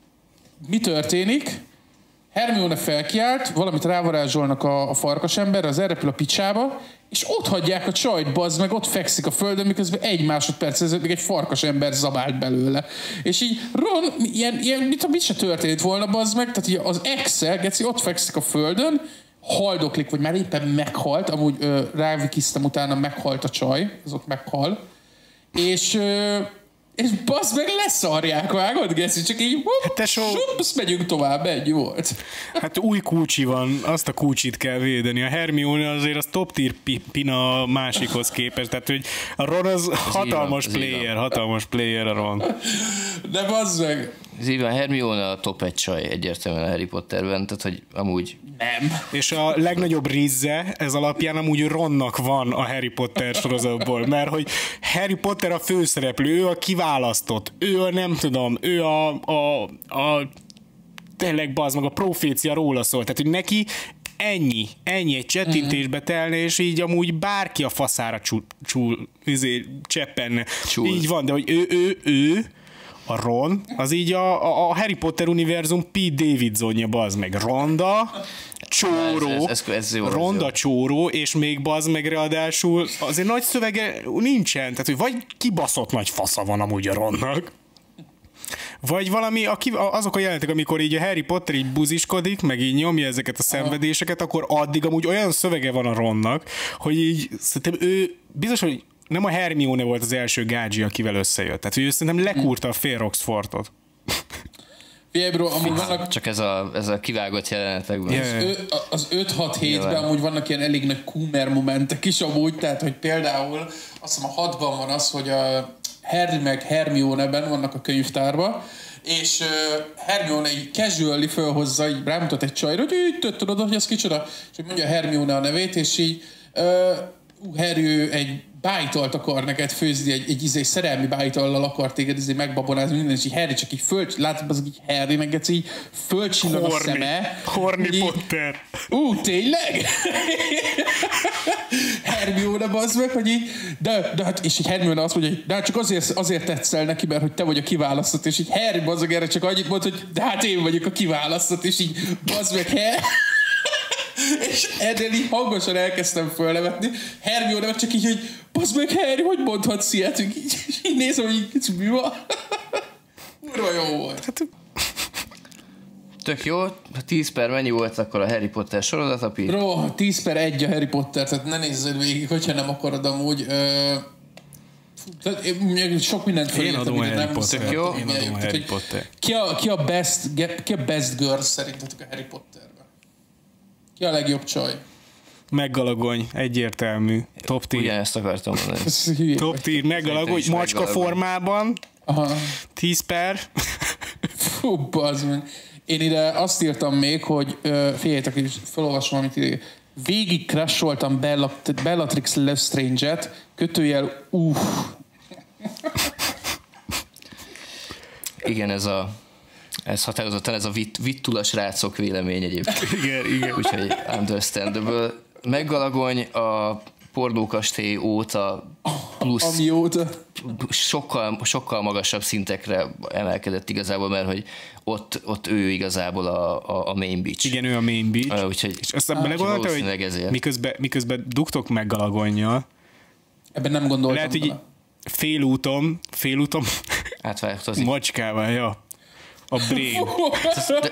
mi történik? Hermione felkiált, valamit rávarázsolnak a, a farkas emberre, az elrepül a picsába, és ott hagyják a csajt, bazd meg, ott fekszik a földön, miközben egy másodperc ezelőtt még egy farkas ember zabált belőle. És így Ron, ilyen, ilyen mit, mit se történt volna, bazd meg, tehát az ex-e, geci, ott fekszik a földön, haldoklik, vagy már éppen meghalt, amúgy ö, rávikiztem utána, meghalt a csaj, az ott meghal, és, ö, és bazd meg leszarják, vágod, geci, csak így, hát azt megyünk tovább, ennyi volt. Hát új kúcsi van, azt a kúcsit kell védeni. A Hermione azért az top tier pina a másikhoz képest, tehát hogy a Ron az ez hatalmas van, player, hatalmas player a Ron. De bazd meg! Ez így van, Hermione a top egy csaj egyértelműen a Harry Potterben, tehát hogy amúgy... Nem. És a legnagyobb rizze ez alapján amúgy Ronnak van a Harry Potter sorozatból, mert hogy Harry Potter a főszereplő, ő a kiválasztott, ő a nem tudom, ő a, a, a tényleg bazd meg a profécia róla szól, tehát hogy neki ennyi, ennyi egy csettintésbe telne, és így amúgy bárki a faszára csul, csul, izé, cseppenne. Csul. Így van, de hogy ő, ő, ő a Ron, az így a, a, a Harry Potter univerzum Pete Davidsonja, bazd meg. Ronda, csóró, ez, ez, ez, ez jó, Ronda, ez csóró, és még bazd meg ráadásul azért nagy szövege nincsen, tehát hogy vagy kibaszott nagy fasza van amúgy a Ronnak, vagy valami, azok a jelenetek, amikor így a Harry Potter így buziskodik, meg így nyomja ezeket a szenvedéseket, akkor addig amúgy olyan szövege van a Ronnak, hogy így szerintem ő biztos, hogy nem a Hermione volt az első gádzsi, akivel összejött. Tehát, hogy ő szerintem lekúrta a fél Oxfordot. Figyelj, bro, amúgy vannak... Csak ez a, ez a kivágott jelenetekben. Yeah. Az öt hat hétben amúgy vannak ilyen elég nagy Coomer momentek is amúgy, tehát, hogy például azt hiszem a hatban van az, hogy a Harry meg Hermione-ben vannak a könyvtárban, és uh, Hermione így casually fölhozza, így rámutat egy csajra, hogy így tudod, hogy ez kicsoda, és mondja Hermione a nevét, és így uh, Harry egy bájtalt akar neked főzni, egy, egy izé szerelmi bájtallal akar téged izé megbabonázni, minden, és így Harry csak így föl, látod, az így Harrynek egyszer így fölcsillan a szeme. Horny Potter. Ú, tényleg? Hermione bazd meg, hogy így, de, de hát, és így Hermione azt mondja, hogy de hát csak azért, azért tetszel neki, mert hogy te vagy a kiválasztott, és így Harry bazd meg erre csak annyit mond, hogy de hát én vagyok a kiválasztott, és így bazd meg, Harry. És ennél így hangosan elkezdtem fölnevetni. Hermione meg csak így, hogy bazd meg, Harry, hogy mondhatsz ilyet? És így nézem, hogy így mi van. Urva jó volt. Hát, tök jó. tíz per mennyi volt akkor a Harry Potter sorozat, api? Bro, tíz per egy a Harry Potter, tehát ne nézzed végig, hogyha nem akarod amúgy. Ö, sok mindent fölírtam, hogy nem Potter. Jó. Én adom a Harry Potter. Ki a, ki, a best, ki a best girl szerintetek a Harry Potterben? Ki a legjobb csaj? Meggalagony, egyértelmű. Top tier. Ugyanezt akartam mondani. Top tier, meggalagony, macska formában. Aha. tíz per. Fú, bazd meg. Én ide azt írtam még, hogy uh, figyeljetek, és felolvasom, amit ide. Végig crasholtam Bella, Bellatrix Lestrange-et, kötőjel uff. Igen, ez a ez határozottan ez a vit, vittula srácok vélemény egyébként. Igen, igen. Úgyhogy understandable. Meggalagony a pornókastély óta plusz Amióta. sokkal, sokkal magasabb szintekre emelkedett igazából, mert hogy ott, ott ő igazából a, a, a main bitch. Igen, ő a main bitch. Uh, úgyhogy, és aztán belegondolta, hogy miközben, miközben dugtok Meggalagonnyal. Ebben nem gondoltam. Lehet, hogy félúton, félúton macskával, ja. A brain. De,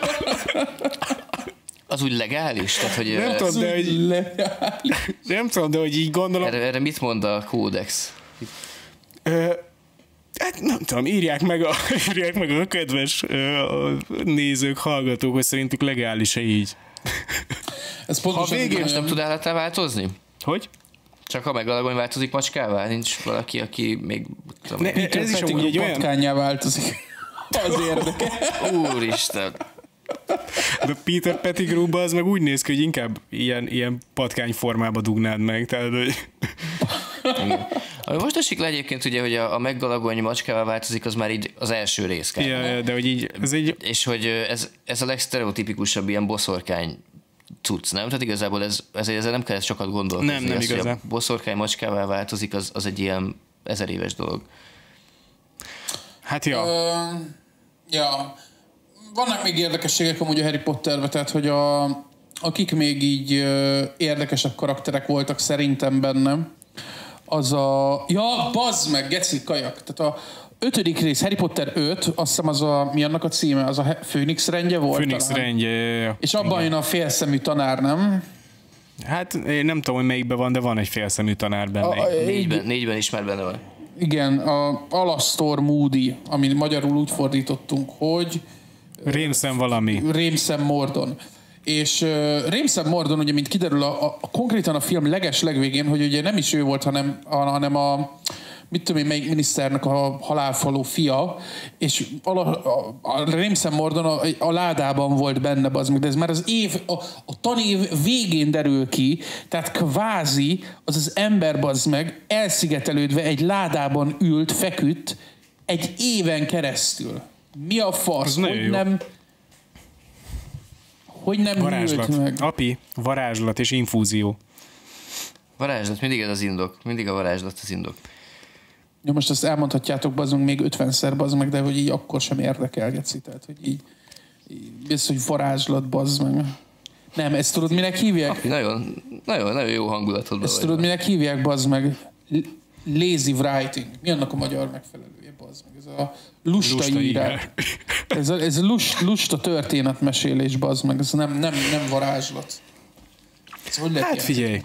az úgy legális? Tehát, hogy nem tudom, de hogy, nem tudom, de hogy így gondolom. Erre, erre mit mond a kódex? Ö, hát nem tudom, írják meg a, írják meg a kedves a nézők, hallgatók, hogy szerintük legális-e így. Ez ha végén most nem tud állatá változni? Hogy? Csak ha Meggalagony változik macskává? Nincs valaki, aki még... Tudom, ne, ez, ez is amúgy egy olyan... patkánnyá változik. Az érdekel. Úristen. De Peter Pettigrew-ba az meg úgy néz ki, hogy inkább ilyen, ilyen patkány formába dugnád meg. Tehát, hogy... Ami most esik le egyébként ugye, hogy a, a meggalagolni macskával változik, az már így az első rész. Ja, ja, de hogy így, ez egy... És hogy ez, ez a legsztereotipikusabb ilyen boszorkány cucc, nem? Tehát igazából ez, ez, ezzel nem kell sokat gondolkozni. Nem, nem az, igazán. hogy a boszorkány macskával változik, az, az egy ilyen ezer éves dolog. Hát ja. Ö, ja. Vannak még érdekességek amúgy a Harry Potterben, tehát hogy a, akik még így ö, érdekesebb karakterek voltak szerintem benne, az a... Ja, bazd meg, geci, kajak. Tehát a ötödik rész, Harry Potter öt, azt hiszem az a... Mi annak a címe? Az a Főnix rendje volt? Főnix talán? rendje, ja, ja. És abban jön a félszemű tanár, nem? Hát én nem tudom, hogy melyikben van, de van egy félszemű tanár benne. A, a, Négyben, négyben is már benne van. Igen, a Alastor Moody, ami magyarul úgy fordítottunk, hogy... Rémszem valami. Rémszem Mordon. És uh, Rémszem Mordon, ugye, mint kiderül, a, a, a, konkrétan a film leges legvégén, hogy ugye nem is ő volt, hanem a, hanem a mit tudom én, melyik miniszternek a halálfaló fia, és a, a, a Rémszem Mordon a, a ládában volt benne, az meg, de ez már az év, a, a tanév végén derül ki, tehát kvázi az az ember, bazd meg, elszigetelődve egy ládában ült, feküdt egy éven keresztül. Mi a fasz? Hogy nem, hogy nem varázslat. Ült meg? Api, varázslat és infúzió. Varázslat, mindig ez az indok. Mindig a varázslat az indok. Ja, most ezt elmondhatjátok, bazzunk még ötvenszer, bazd meg, de hogy így akkor sem érdekel, geci. Tehát, hogy így, így ez, hogy varázslat, bazd meg. Nem, ezt tudod, minek hívják? Api, nagyon, nagyon, nagyon jó hangulatod. Ezt tudod, minek hívják, bazd meg? Lazy writing. Mi annak a magyar megfelelője, bazd meg? Ez a lusta, lusta írás. Ez a, ez a lust, lusta történetmesélés, bazd meg. Ez nem, nem, nem varázslat. Ez hogy hát figyelj,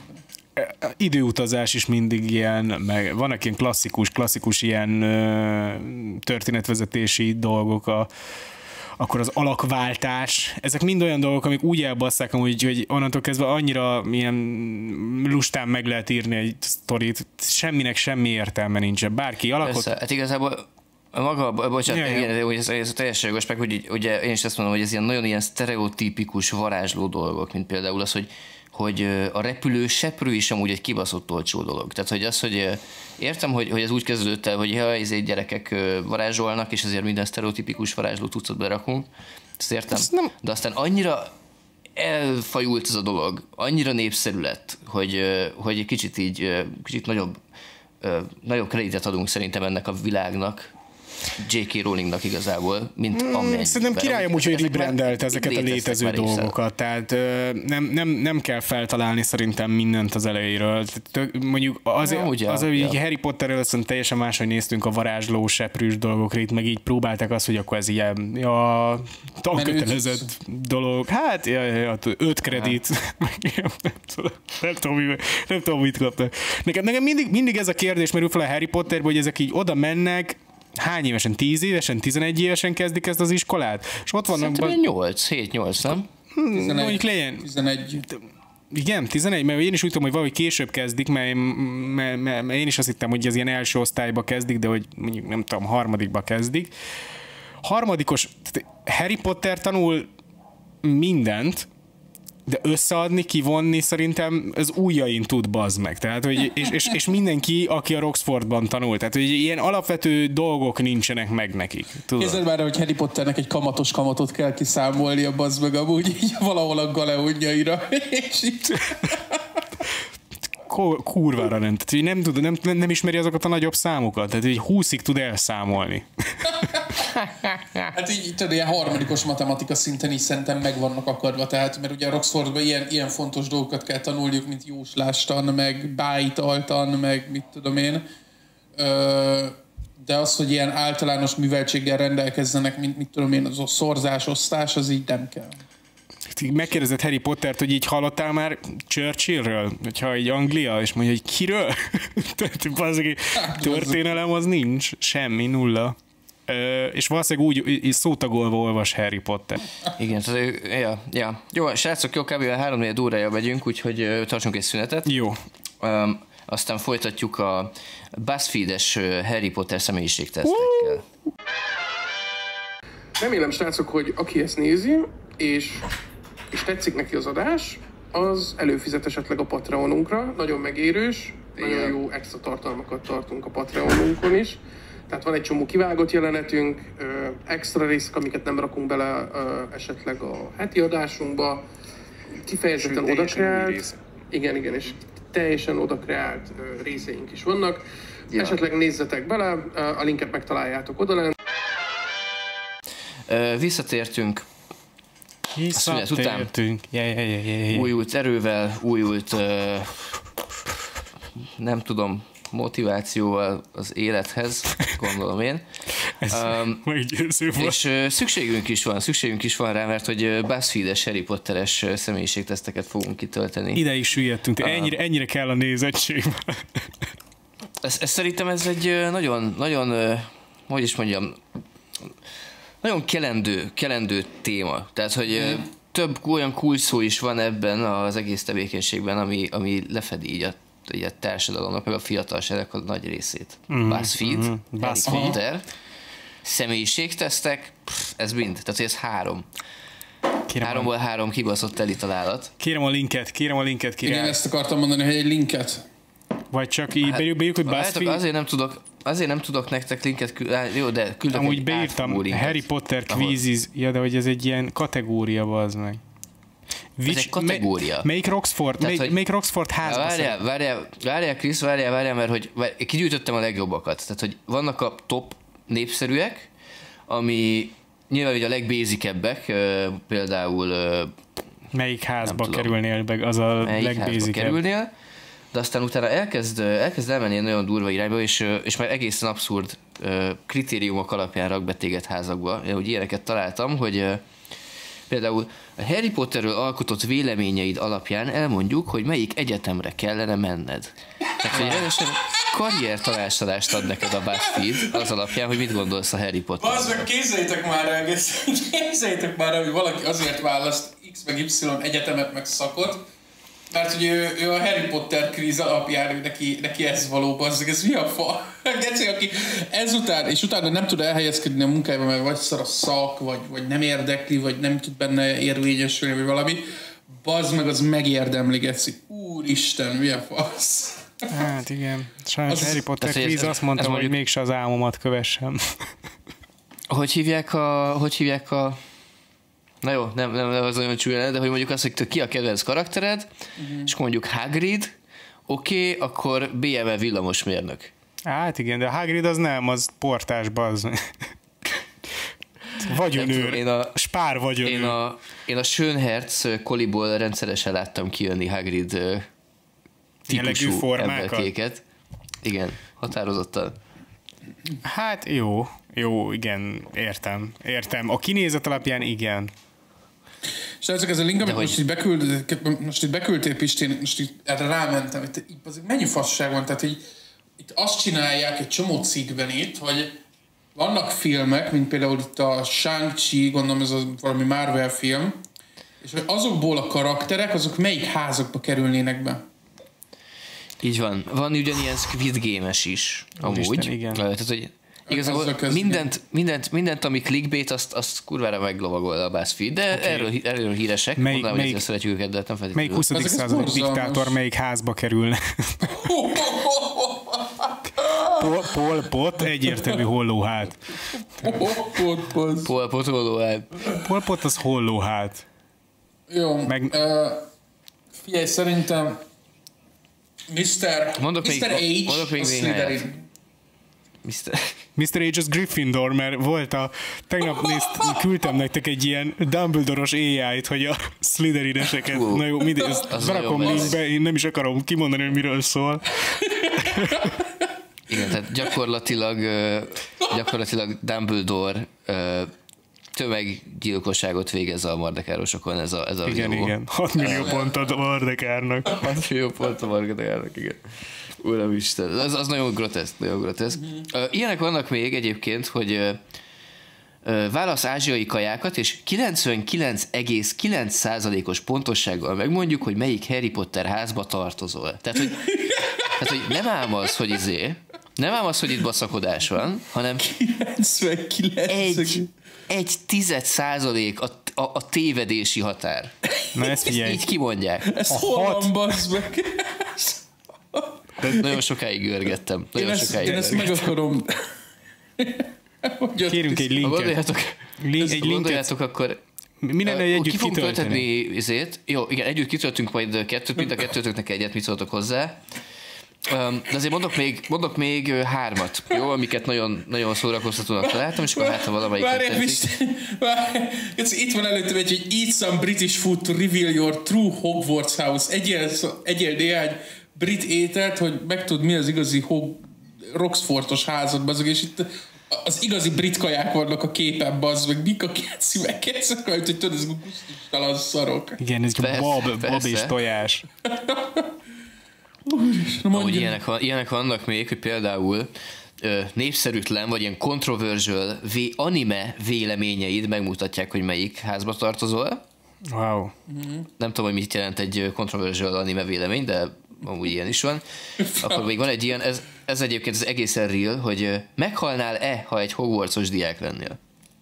időutazás is mindig ilyen, meg vannak ilyen klasszikus, klasszikus ilyen ö, történetvezetési dolgok, a, akkor az alakváltás, ezek mind olyan dolgok, amik úgy elbasszák, hogy, hogy onnantól kezdve annyira ilyen lustán meg lehet írni egy sztorit, semminek semmi értelme nincs. Bárki alakot... Persze, hát igazából maga, bocsánat, ja, igen, hogy ez, ez a teljesen jogos, meg hogy ugye én is azt mondom, hogy ez ilyen nagyon ilyen sztereotípikus varázsló dolgok, mint például az, hogy hogy a repülő seprő is amúgy egy kibaszott olcsó dolog. Tehát, hogy az, hogy értem, hogy, hogy ez úgy kezdődött el, hogy ha ezért gyerekek varázsolnak, és ezért minden sztereotipikus varázsló tucat berakunk, ezt értem. Ezt nem... De aztán annyira elfajult ez a dolog, annyira népszerű lett, hogy, hogy egy kicsit így, kicsit nagyobb, nagyobb kreditet adunk szerintem ennek a világnak, jé ká. Rowlingnak igazából, mint mm, amennyi. Szerintem király amúgy, hogy rebrandelt ezeket a létező dolgokat, tehát nem, nem, nem kell feltalálni szerintem mindent az elejéről. Mondjuk az, ja, az, az hogy ja. Harry Potterrel aztán teljesen máshogy néztünk a varázsló, seprűs dolgokra, itt meg így próbálták azt, hogy akkor ez ilyen ja, tankötelezett dolog. Hát ja, ja, öt kredit. nem, tudom, nem, tudom, nem tudom, mit kaptak. Nekem, nekem mindig, mindig ez a kérdés merül fel a Harry Potterben, hogy ezek így oda mennek, hány évesen? tíz évesen? tizenegy évesen kezdik ezt az iskolát? És ott vannak... Szerintem nyolc, hét nyolc, nem? Hmm, mondjuk legyen... tizenegy. Igen, tizenegy, mert én is úgy tudom, hogy valahogy később kezdik, mert, mert, mert, mert én is azt hittem, hogy az ilyen első osztályba kezdik, de hogy mondjuk nem tudom, harmadikba kezdik. Harmadikos, Harry Potter tanul mindent, de összeadni, kivonni szerintem az ujjain tud, bazd meg. Tehát, hogy, és, és, és mindenki, aki a Roxfordban tanult. Tehát, hogy ilyen alapvető dolgok nincsenek meg nekik. Képzeld már, hogy Harry Potternek egy kamatos kamatot kell kiszámolnia, bazd meg amúgy így valahol a galeonjaira. És így... Kurvára nem. Tehát, nem, tud, nem, nem ismeri azokat a nagyobb számokat. Tehát, hogy húszig tud elszámolni. Hát így, tudod, ilyen harmadikos matematika szinten is szerintem meg vannak akadva, tehát, mert ugye a Roxfordban ilyen, ilyen fontos dolgokat kell tanulniuk, mint jóslástan, meg bájtaltan, meg mit tudom én. Ö, de az, hogy ilyen általános műveltséggel rendelkezzenek, mint mit tudom én, az a szorzás, osztás, az így nem kell. Megkérdezett Harry Pottert, hogy így hallottál már Churchillről? Hogyha így Anglia, és mondja, hogy kiről? Tehát az, történelem az nincs, semmi, nulla. Ö, és valószínűleg úgy így szótagolva olvas Harry Potter. Igen, tehát, ja, ja. Jó, srácok, jó, kb. három-négy órája megyünk, úgyhogy uh, tartsunk egy szünetet. Jó. Um, aztán folytatjuk a BuzzFeed-es Harry Potter személyiségtesztekkel. Remélem, srácok, hogy aki ezt nézi, és, és tetszik neki az adás, az előfizet esetleg a Patreonunkra, nagyon megérős, nagyon jó extra tartalmakat tartunk a Patreonunkon is. Tehát van egy csomó kivágott jelenetünk, extra részek, amiket nem rakunk bele esetleg a heti adásunkba. Kifejezetten odakreált. Igen, igen, és teljesen odakreált részeink is vannak. Ja. Esetleg nézzetek bele, a linket megtaláljátok odalent. Visszatértünk. Visszatértünk. Yeah, yeah, yeah, yeah, yeah. Újult erővel, újult nem tudom, motivációval az élethez, gondolom én. um, és uh, szükségünk is van, szükségünk is van rá, mert hogy BuzzFeed-es, Harry Potter-es személyiségteszteket fogunk kitölteni. Ide is süllyedtünk, uh, ennyire, ennyire kell a nézettség. ez, ez szerintem ez egy nagyon, nagyon, hogy is mondjam, nagyon kelendő, kelendő téma. Tehát, hogy mm. több olyan kulcsszó is van ebben az egész tevékenységben, ami, ami lefedi így a ugye a társadalomnak, meg a fiatalságnak a nagy részét. Mm, BuzzFeed, mm, Harry Potter, személyiségtesztek, pff, ez mind, tehát ez három. Kérem Háromból a... három kibaszott teli találat. Kérem a linket, kérem a linket, kérem. Igen, ezt akartam mondani, hogy egy linket. Vagy csak így hát, beírjuk, hogy BuzzFeed. Azért nem tudok, azért nem tudok nektek linket küldeni, jó, de küldök amúgy beírtam Harry Potter quizzes, ja, de hogy ez egy ilyen kategória, bazd meg. Which, ez egy kategória. Mely, melyik Roxford, Tehát, mely, melyik Roxford házba várjál, várjál, várjál, Krisz, várjál, várjál, mert hogy várjál, kigyűjtöttem a legjobbakat. Tehát, hogy vannak a top népszerűek, ami nyilván ugye a legbasicebbek, például... Melyik házba kerülnél meg, az a legbasicebb. kerülnél, de aztán utána elkezd, elkezd elmenni egy nagyon durva irányba, és, és már egészen abszurd kritériumok alapján rak be téged házakba. Én úgy ilyeneket találtam, hogy például a Harry Potterről alkotott véleményeid alapján elmondjuk, hogy melyik egyetemre kellene menned. Tehát, hogy rendesen karriertanácsadást ad neked a BuzzFeed az alapján, hogy mit gondolsz a Harry Potterről. Bazdmeg, képzeljétek már el, képzeljétek már el, hogy valaki azért választ X meg Y egyetemet meg szakot, mert hogy ő, ő a Harry Potter kríz alapján neki, neki ez való, bazdmeg, ez mi a fa? Geci, aki ezután, és utána nem tud elhelyezkedni a munkájában, mert vagy szar a szak, vagy, vagy nem érdekli, vagy nem tud benne érvényesülni, vagy valami, bazd meg, az megérdemli, Geci. Úristen, mi a fasz? Hát igen, sajnos az, Harry Potter kríz azt mondta, hogy mondjuk... mégse az álmomat kövessem. Hogy hívják a... Hogy hívják a... Na jó, nem, nem, nem az olyan csúlyan, de hogy mondjuk azt, hogy ki a kedvenc karaktered, uh-huh. és mondjuk Hagrid, oké, okay, akkor bé em vé villamosmérnök. Hát igen, de a Hagrid az nem, az portás, bazd. Vagyonőr, én a, spár vagyonőr. Én a, én a Schönherz koliból rendszeresen láttam kijönni Hagrid uh, típusú emberkéket. Igen, határozottan. Hát jó, jó, igen, értem, értem. A kinézet alapján igen. És ezek ez a link, amit most, hogy... így beküld, most itt beküldtél, Pistén, most itt erre rámentem, itt, itt mennyi fasság van, tehát így, itt azt csinálják egy csomó cikkben itt, hogy vannak filmek, mint például itt a Shang-Chi, gondolom ez a valami Marvel film, és hogy azokból a karakterek, azok melyik házakba kerülnének be. Így van. Van ugyanilyen Squid Game-es is, amúgy. Isten, igen. Tehát, hogy igazából mindent, mindent, mindent, ami clickbait, azt, azt kurvára meglovagol a BuzzFeed, de okay. erről, erről híresek. Melyik, mondanám, melyik, hogy szeretjük őket, de nem feltétlenül. Melyik huszadik századi diktátor melyik házba kerülne? Pol, Pol Pot, egyértelmű hollóhát. Pol Pot hollóhát. Pol Pot az hollóhát. Jó. Meg... Uh, figyelj, szerintem miszter Mondok miszter még, H mondok még a Slytherin. miszter miszter H az Gryffindor, mert volt a... Tegnap nézt, küldtem nektek egy ilyen Dumbledore-os á í-t, hogy a Slytherineseket... Uh, na jó, mindegy, ezt berakom linkbe, én nem is akarom kimondani, hogy miről szól. Igen, tehát gyakorlatilag, gyakorlatilag Dumbledore tömeggyilkosságot végez a mardekárosokon, ez a, ez a igen, videó. Igen, hat millió pont a mardekárnak. hat millió pont a mardekárnak, igen. Uramisten, az, az nagyon groteszk, nagyon groteszk. Mm-hmm. Ilyenek vannak még egyébként, hogy válasz ázsiai kajákat, és kilencvenkilenc egész kilenc százalékos pontossággal megmondjuk, hogy melyik Harry Potter házba tartozol. Tehát, hogy, tehát, hogy nem ám az, hogy izé, nem ám az, hogy itt baszakodás van, hanem kilencvenkilenc egy, egy tized százalék a, a, a tévedési határ. Na ezt figyelj. Így kimondják. Ez hol van, bassz meg? Nagyon sokáig görgettem. Nagyon Én ezt, sokáig én ezt meg akarom. Kérünk egy linket. Gondoljátok, Link, egy gondoljátok akkor... Mi lenne, hogy együtt ki fogunk kitölteni? tölteni izét. Jó, igen, együtt kitöltünk majd kettőt, mind a kettőtöknek egyet, mit szóltok hozzá. Um, de azért mondok még, mondok még hármat, jó, amiket nagyon, nagyon szórakoztatónak találtam, és akkor hát, ha valamelyik tetszik. Itt van előttem egy, hogy eat some British food to reveal your true Hogwarts house. Egyél, egyél néhány brit ételt, hogy megtud mi az igazi Hog... Roxfortos házad, bazog, és itt az igazi brit kaják vannak a képen, bazd, meg mik a keci, meg kecek rajta, hogy tudod, ez gusztustalan szarok. Igen, ez persze, bab, bab és tojás. Ahogy ilyenek, van, ilyenek vannak még, hogy például ö, népszerűtlen, vagy ilyen controversial vé, anime véleményeid megmutatják, hogy melyik házba tartozol. Wow. Mm-hmm. Nem tudom, hogy mit jelent egy controversial anime vélemény, de amúgy ilyen is van. Akkor még van egy ilyen, ez, ez egyébként az egészen real, hogy meghalnál-e, ha egy Hogwartsos diák lennél?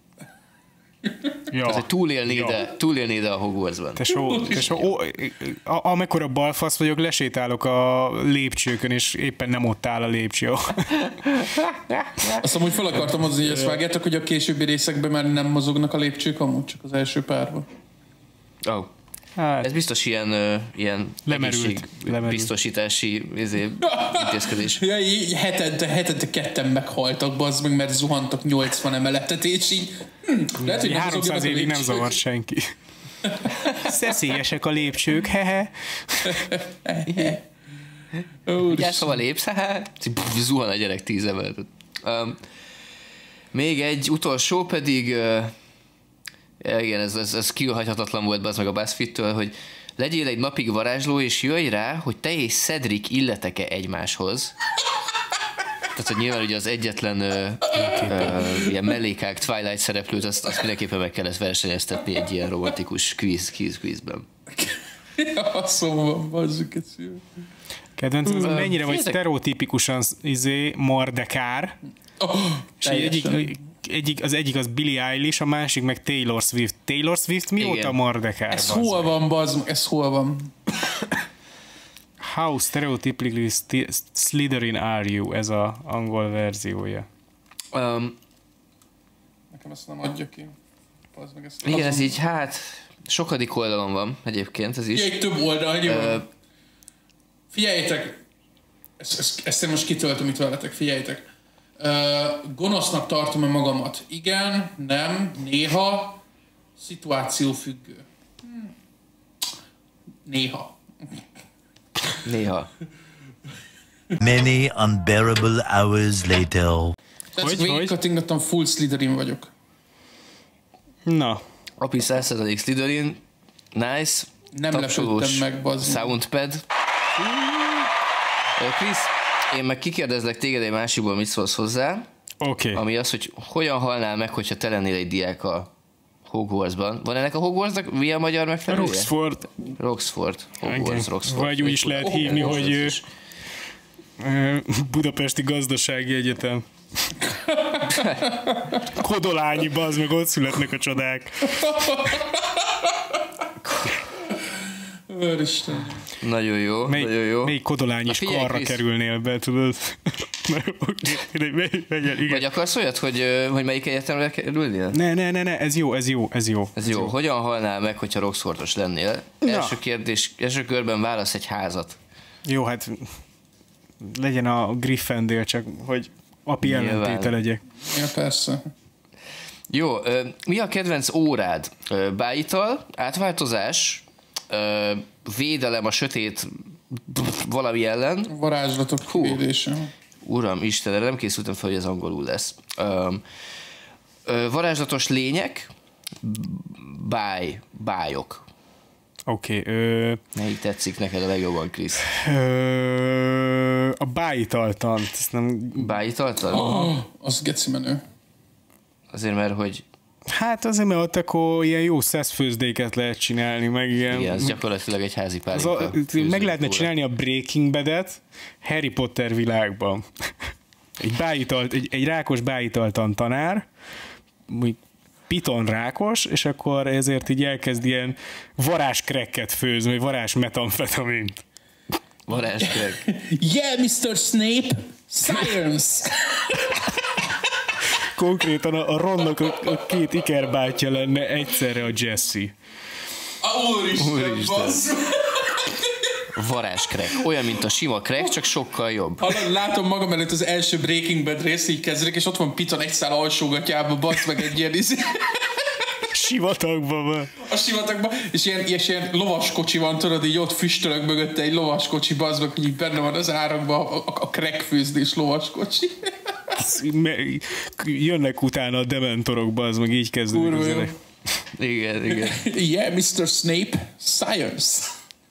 Ja. Tehát, hogy túlélnéd, ja. túlélnéd a Hogwartsban. Tesó, tesó, ó, amekkora balfasz vagyok, lesétálok a lépcsőkön, és éppen nem ott áll a lépcső. Azt amúgy fel akartam hozni, hogy ezt vágjátok, hogy a későbbi részekben már nem mozognak a lépcsők, amúgy csak az első párban. Oh. Hát. Ez biztos ilyen, uh, ilyen biztosítási intézkedés. Ja, így hetente, hetente ketten meghaltak, bazd meg, mert zuhantak nyolcvan emeletet, és így hm, lehet, hogy háromszáz évig nem zavar senki. Szeszélyesek a lépcsők, hehe. Gyász, hova lépsz, hehe. Zuhan a gyerek tíz emeletet. Um, még egy utolsó pedig... Uh, Ja, igen, ez, ez, ez kihagyhatatlan volt az meg a BuzzFeed-től, hogy legyél egy napig varázsló, és jöjj rá, hogy te és Cedric illetek-e egymáshoz. Tehát, hogy nyilván ugye az egyetlen ö, ö, ilyen mellékák Twilight szereplőt, azt, azt mindenképpen meg kellett versenyeztetni egy ilyen robotikus quiz, quiz, quizben. Ja, szóval bazzuk egy szívet. Kedvenc, uh, mennyire vagy sztereotipikusan izé, Mordekár, oh, és egyik, egyik, az egyik az Billie Eilish, a másik meg Taylor Swift. Taylor Swift mióta Mordekár? Ez hol van, bazd, ez hol van? How stereotypically Slytherin are you? Ez az angol verziója. Um, Nekem ezt nem adja ki. Bazd meg, ezt igen, ez így, hát sokadik oldalon van egyébként, ez is. Figyelj, több oldal, uh, figyeljétek, ezt, ezt, ezt én most kitöltöm itt veletek, figyeljétek. Uh, gonosznak tartom-e magamat? Igen, nem, néha, szituációfüggő. Hmm. Néha. Néha. Many unbearable hours later. Tehát végigkattingattam, full Slytherin vagyok. Na. Api száz százalék Slytherin, nice. Nem lepődtem meg, bazd. Soundpad. Krisz, én meg kikérdezlek téged egy másikból, mit szólsz hozzá. Oké. Okay. Ami az, hogy hogyan halnál meg, hogyha te lennél egy diák a Hogwartsban. Van ennek a Hogwartsnak mi a magyar megfelelője? Roxford. Roxford. Hogwarts, Roxford. Vagy úgy is lehet oh, hívni, oh, hogy is. Budapesti Gazdasági Egyetem. Kodolányi, bazd meg, ott születnek a csodák. Őristen. Nagyon jó, mely, nagyon jó. Melyik kodolányis karra Chris. Kerülnél be, tudod? Vagy akarsz olyat, hogy, hogy melyik egyetemre kerülnél? Ne, ne, ne, ne, ez jó, ez jó, ez jó. Ez jó. jó. Hogyan halnál meg, hogyha Roxfordos lennél? Ja. Első kérdés, első körben válasz egy házat. Jó, hát legyen a Gryffindor, csak hogy api ellentéte legyek. Ja, persze. Jó, mi a kedvenc órád? Bájital, átváltozás, védelem a sötét valami ellen. Varázslatok kivédése. Uram, Istenem, nem készültem fel, hogy ez angolul lesz. Um, uh, varázslatos lények, báj, bájok. Oké. Okay, uh, melyik tetszik neked a legjobban, Krisz? Uh, a bájitaltant. Nem... Bájitaltan? Oh, az geci menő. Azért, mert hogy... Hát azért, mert ott akkor ilyen jó szeszfőzdéket lehet csinálni, meg ilyen... Igen, ez gyakorlatilag egy házi pálinka. Meg lehetne óra. Csinálni a Breaking Bad-et Harry Potter világban. Egy, bájitalt, egy, egy rákos bájitaltan tanár, piton rákos, és akkor ezért így elkezd ilyen varázskrekket főzni, vagy varázs metamfetamint. Varázskrek. Yeah, miszter Snape, science! Konkrétan a, a Ronnak a, a két ikerbátyja lenne egyszerre a Jesse. Úristen, Úristen. basszus! Varázskrek. Olyan, mint a sima krek, csak sokkal jobb. Hallod, látom magam előtt az első Breaking Bad rész, így kezdődik, és ott van Piton egy szál alsógatjába, bassz meg egy ilyen izé. Sivatagban van. A sivatagban, és ilyen, és ilyen lovaskocsi van, tudod, így ott füstölök mögötte egy lovaskocsi, bazd meg, hogy így benne van az árakban a, a, a crackfőzdés lovaskocsi. Jönnek utána a dementorokba, az meg így kezdődik az elek. Igen, igen. Yeah, miszter Snape, science.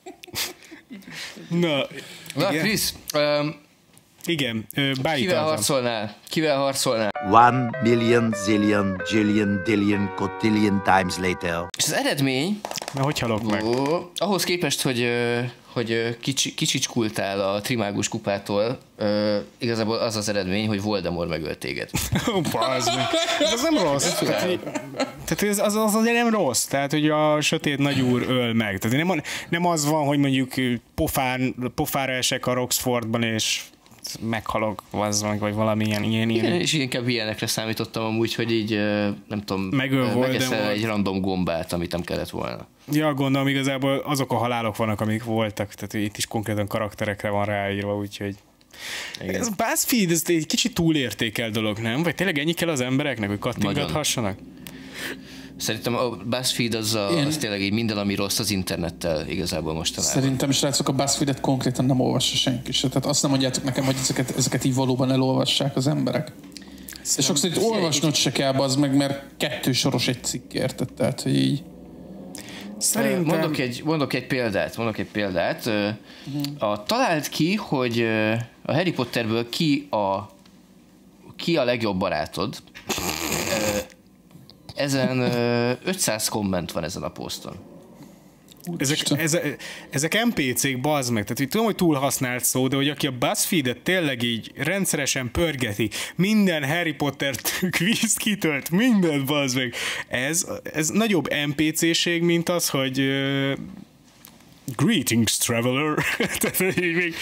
Na, Na, igen. Krisz, um, Igen, kivel beállítottam. harcolnál? Kivel harcolnál? One million zillion jillion dillion cotillion times later. És az eredmény, Na, hogy halok meg? ó, ahhoz képest, hogy, ö, hogy ö, kicsi, kicsicskultál a trimágus kupától, ö, igazából az az eredmény, hogy Voldemort megölt téged. Ó, bazd meg. Ez nem rossz. Tehát, hogy- tehát ez, az, az azért nem rossz. Tehát, hogy a sötét nagyúr öl meg. Tehát nem, nem az van, hogy mondjuk pofán, pofára esek a Roxfordban, és meghalok, az meg, vagy valamilyen ilyen, ilyen. Igen, és inkább ilyenekre számítottam amúgy, hogy így, ö, nem tudom, Megöl ö, megeszel Voldemort. egy random gombát, amit nem kellett volna. Ja, gondolom igazából azok a halálok vannak, amik voltak, tehát hogy itt is konkrétan karakterekre van ráírva, úgyhogy Igen. ez a BuzzFeed, ez egy kicsit túlértékel dolog, nem? Vagy tényleg ennyi kell az embereknek, hogy kattingathassanak? Szerintem a BuzzFeed az, a, Én- az tényleg így minden, ami rossz az internettel igazából mostanában. Szerintem, srácok, a BuzzFeed-et konkrétan nem olvassa senki se. Tehát azt nem mondjátok nekem, hogy ezeket, ezeket így valóban elolvassák az emberek. És sokszor itt olvasnod se kell, az meg, mert kettő soros egy cikk, érted? Tehát, hogy így... Szerintem... Mondok egy, mondok egy példát, mondok egy példát. Ö, A, talált ki, hogy ö, a Harry Potterből ki a, ki a legjobb barátod. Ö, Ezen ö, ötszáz komment van ezen a poszton. Ezek, ezek, ezek en pé cék, bazd meg, tehát hogy tudom, hogy túl használt szó, de hogy aki a BuzzFeed-et tényleg így rendszeresen pörgeti, minden Harry Potter quiz kitölt, mindent, bazd meg, ez, ez nagyobb en pé cé-ség, mint az, hogy uh, greetings, traveler. Tehát, hogy így még...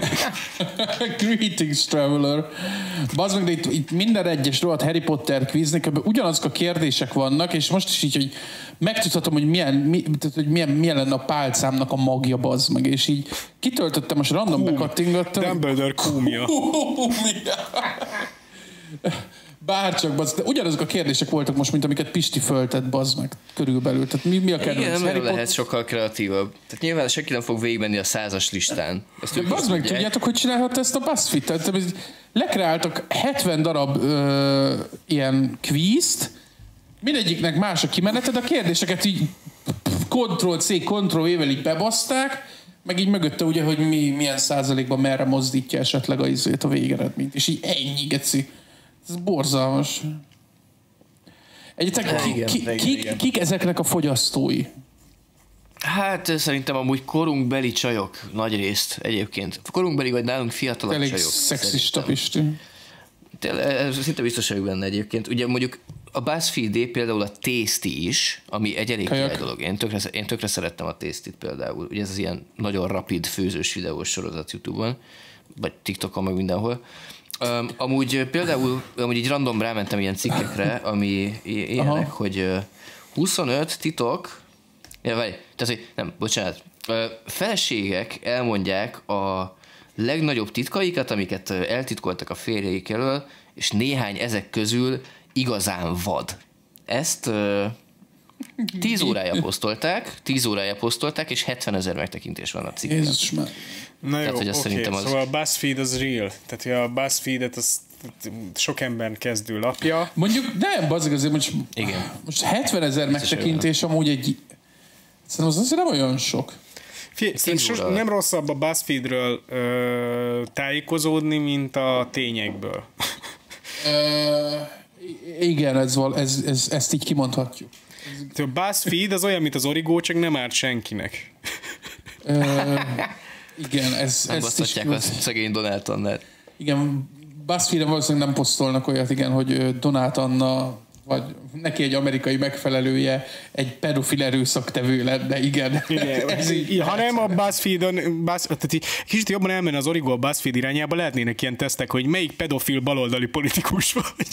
Greetings, traveler. Bazd meg, de itt, itt minden egyes rohadt Harry Potter quiznek, ebben ugyanazok a kérdések vannak, és most is így, hogy megtudhatom, hogy milyen, mi, tehát, hogy milyen, milyen lenne a pálcámnak a magja, bazd meg, és így kitöltöttem, most random bekattingattam. Dumbledore kúmja. Bárcsak, bazd, de ugyanazok a kérdések voltak most, mint amiket Pisti föltett, bazd meg, körülbelül. Tehát mi, mi a kedvenc? Igen, nem Harry lehet Potter? sokkal kreatívabb. Tehát nyilván senki nem fog végigmenni a százas listán. Ezt ők Bazd is meg, tudják. tudjátok, hogy csinálhat ezt a BuzzFeed? Tehát ez- lekreáltak hetven darab ö, ilyen kvízt, mindegyiknek más a kimenete, de a kérdéseket így Ctrl-C, Ctrl-V-vel így bebaszták, meg így mögötte ugye, hogy mi, milyen százalékban merre mozdítja esetleg a izét, a végeredményt. És így ennyi, geci. Ez borzalmas. Egyetek, ki, Igen, ki, igen, ki, igen. kik ezeknek a fogyasztói? Hát szerintem amúgy korunkbeli csajok nagy részt egyébként. Korunkbeli vagy nálunk fiatalabb Elég csajok. szexista, szerintem. Pisti. Tényleg, ez szinte biztos vagyok benne egyébként. Ugye mondjuk a BuzzFeed például a Tasty is, ami egy elég Kajak. király dolog. Én tökre, én tökre szerettem a Tasty-t például. Ugye ez az ilyen nagyon rapid főzős videós sorozat YouTube-on, vagy TikTokon, meg mindenhol. Um, amúgy például, amúgy így random rámentem ilyen cikkekre, ami i- ilyenek, Aha. hogy uh, huszonöt titok, ja, várj, tehát, hogy nem, bocsánat, uh, feleségek elmondják a legnagyobb titkaikat, amiket uh, eltitkoltak a férjeik elől, és néhány ezek közül igazán vad. Ezt uh, tíz órája posztolták, tíz órája posztolták, és hetvenezer megtekintés van a cikken. Jézus már. Na Tehát, jó, hogy oké, azt szerintem az- szóval a BuzzFeed az real. Tehát, hogy a BuzzFeed-et az sok ember kezdő lapja. Mondjuk, nem, bazzeg azért, most, Igen. most hetvenezer megtekintés amúgy egy... Szerintem az azért nem olyan sok. Figyelj, tíz sos, óra. nem rosszabb a BuzzFeedről ö, tájékozódni, mint a tényekből. Ö, igen, ez, val, ez, ez, ezt így kimondhatjuk. A BuzzFeed az olyan, mint az Origo, csak nem árt senkinek. Ö, igen, ez, Nem ezt is... basztatják a szegény Donát Annát. Igen, BuzzFeed-en valószínűleg nem posztolnak olyat, igen, hogy ö, Donát Anna vagy neki egy amerikai megfelelője egy pedofil erőszaktevő lenne, igen. igen ez így, ha nem a BuzzFeed-on, Buzz, tehát így, kicsit jobban elmenne az Origo a BuzzFeed irányába, lehetnének ilyen tesztek, hogy melyik pedofil baloldali politikus vagy.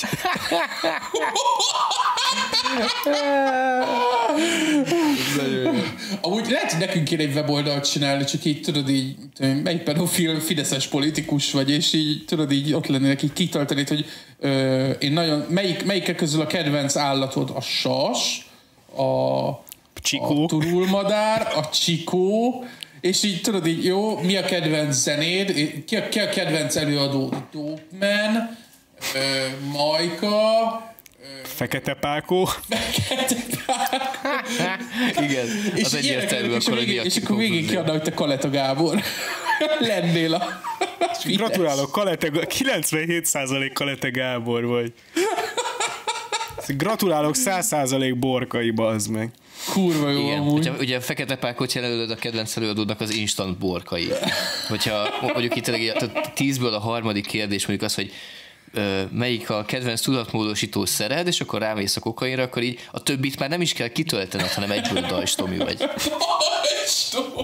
Amúgy lehet, hogy nekünk kéne egy weboldalt csinálni, csak így tudod így, melyik pedofil fideszes politikus vagy, és így tudod így ott lennének így kitartani, hogy ö, én nagyon, melyik, melyikek közül a kedvenc állatod a sas, a, a turulmadár, a csikó, és így tudod így, jó, mi a kedvenc zenéd, ki a, ki a kedvenc előadó? Dopeman, ö, Majka, Fekete Pákó. Fekete Pákó. Igen, és az egyértelmű akkor, hogy mi a És akkor végig kiadna, hogy te Kaleta Gábor lennél a... Gratulálok, Kalete, kilencvenhét százalék Kalete Gábor vagy. Gratulálok, száz százalék Borkai, bazd meg. Kurva jó. Igen, hogyha, ugye a Fekete Pákot jelölöd, a kedvenc előadódnak az instant Borkai. Hogyha mondjuk itt a tízből a harmadik kérdés mondjuk az, hogy ö, melyik a kedvenc tudatmódosító szered, és akkor rámész a kokainra, akkor így a többit már nem is kell kitöltened, hanem egyből dajstomi vagy. Dajstomi!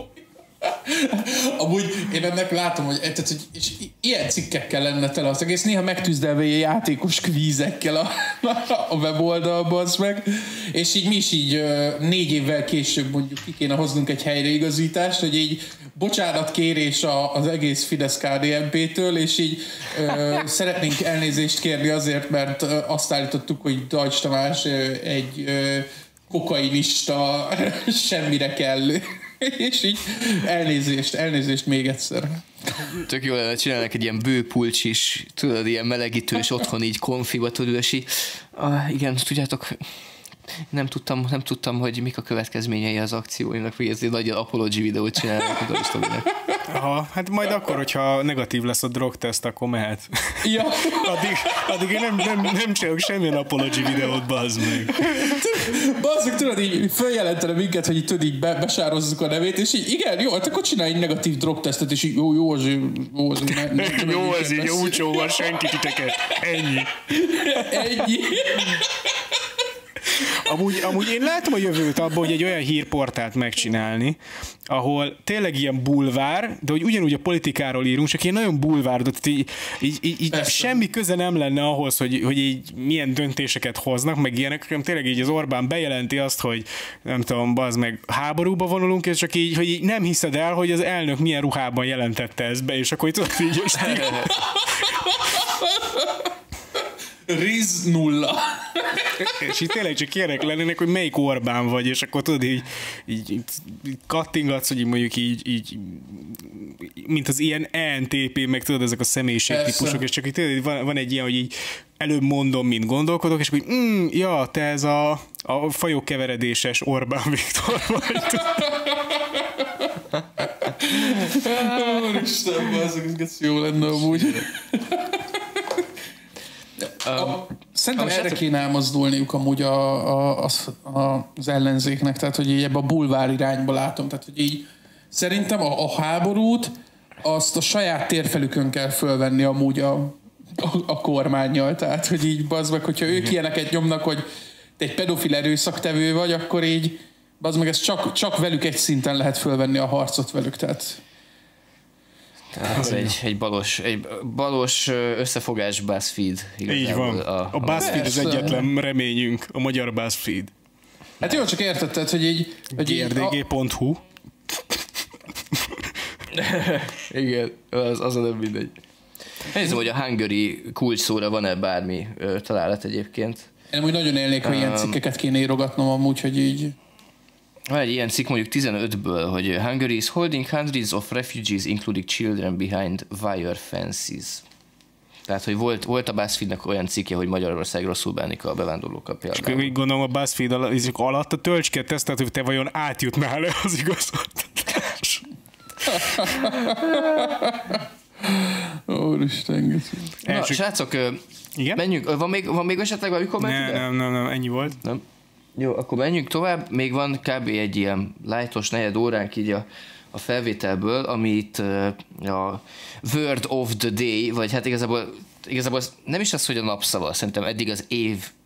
Amúgy én ennek látom, hogy, tehát, hogy és ilyen cikkekkel lenne tele az egész, néha megtűzdelve ilyen játékos kvízekkel a, a weboldalba, az meg, és így mi is így négy évvel később mondjuk ki kéne hoznunk egy helyreigazítást, hogy így bocsánatkérés az egész Fidesz ká dé en pé-től, és így ö, szeretnénk elnézést kérni azért, mert azt állítottuk, hogy Dajcs Tamás egy ö, kokainista, semmire kellő. És így elnézést, elnézést még egyszer. Tök jó lenne, csinálnak egy ilyen bőpulcs is, tudod, ilyen melegítős otthon így konfiba tudősi. Ah, igen, tudjátok, nem tudtam, nem tudtam, hogy mik a következményei az akcióimnak, vagy ezért nagy apology videót csinálnak a Dajstominak. Aha, hát majd akkor, hogyha negatív lesz a drogteszt, akkor mehet. Ja. addig, addig én nem, nem, nem csinálok semmilyen apology videót, bazd meg. Bazd meg, tudod, így följelentene minket, hogy így, tudod, így be, besározzuk a nevét, és így igen, jó, hát akkor csinálj egy negatív drogtesztet, és így jó, jó, azért, jó, azért ne, ne, ne, jó, azért jó, úcsóval senki titeket. Ennyi. Ennyi. Amúgy, amúgy én látom a jövőt abban, hogy egy olyan hírportált megcsinálni, ahol tényleg ilyen bulvár, de hogy ugyanúgy a politikáról írunk, csak ilyen nagyon bulvár, de így, így, így, így semmi köze nem lenne ahhoz, hogy, hogy így milyen döntéseket hoznak, meg ilyenek, hanem tényleg így az Orbán bejelenti azt, hogy nem tudom, bazd meg, háborúba vonulunk, és csak így, hogy így nem hiszed el, hogy az elnök milyen ruhában jelentette ezt be, és akkor így tudod így, és Riz nulla. És itt tényleg csak ilyenek lennének, hogy melyik Orbán vagy, és akkor tudod, így, így, így kattingatsz, hogy mondjuk így, így mint az ilyen E N T P, meg tudod, ezek a személyiségtípusok, és csak így tudod, van, van egy ilyen, hogy így előbb mondom, mint gondolkodok, és akkor mm, ja, te ez a, a fajokkeveredéses Orbán Viktor vagy. Úristen, bazzak, ez jó lenne amúgy. A, szerintem erre kéne elmozdulniuk amúgy a, a, az, a, az ellenzéknek, tehát hogy így ebbe a bulvár irányba látom, tehát hogy így szerintem a, a háborút azt a saját térfelükön kell fölvenni amúgy a, a, a kormánnyal, tehát hogy így bazd meg, hogyha ők ilyeneket nyomnak, hogy te egy pedofil erőszaktevő vagy, akkor így bazd meg, ez csak, csak velük egy szinten lehet fölvenni a harcot velük, tehát ez egy, egy balos, egy balos összefogás BuzzFeed. Így van. A, a BuzzFeed az egyetlen reményünk, a magyar BuzzFeed. Hát jó, csak értetted, hogy így... G R D G pont hu Igen, az, az a nem mindegy. Nézzem, hogy a Hungary kulcsszóra van-e bármi ö, találat egyébként. Én úgy nagyon élnék, hogy um, ilyen cikkeket kéne írogatnom amúgy, hogy így... Van egy ilyen cikk mondjuk tizenötből, hogy Hungary is holding hundreds of refugees, including children behind wire fences. Tehát, hogy volt, volt a BuzzFeednek olyan cikkje, hogy Magyarország rosszul bánik a bevándorlókkal például. És úgy gondolom a BuzzFeed alatt a tölcske tesztelt, hogy te vajon átjutnál-e az igazoltatás. Úristen. Na, srácok, igen? Menjünk, van még, van még esetleg valami komment? Nem, nem, nem, nem, ennyi volt. Nem. Jó, akkor menjünk tovább. Még van kb. Egy ilyen lightos negyed óránk így a, a felvételből, amit uh, a Word of the Day, vagy hát igazából, igazából nem is az, hogy a napszava, szerintem eddig az év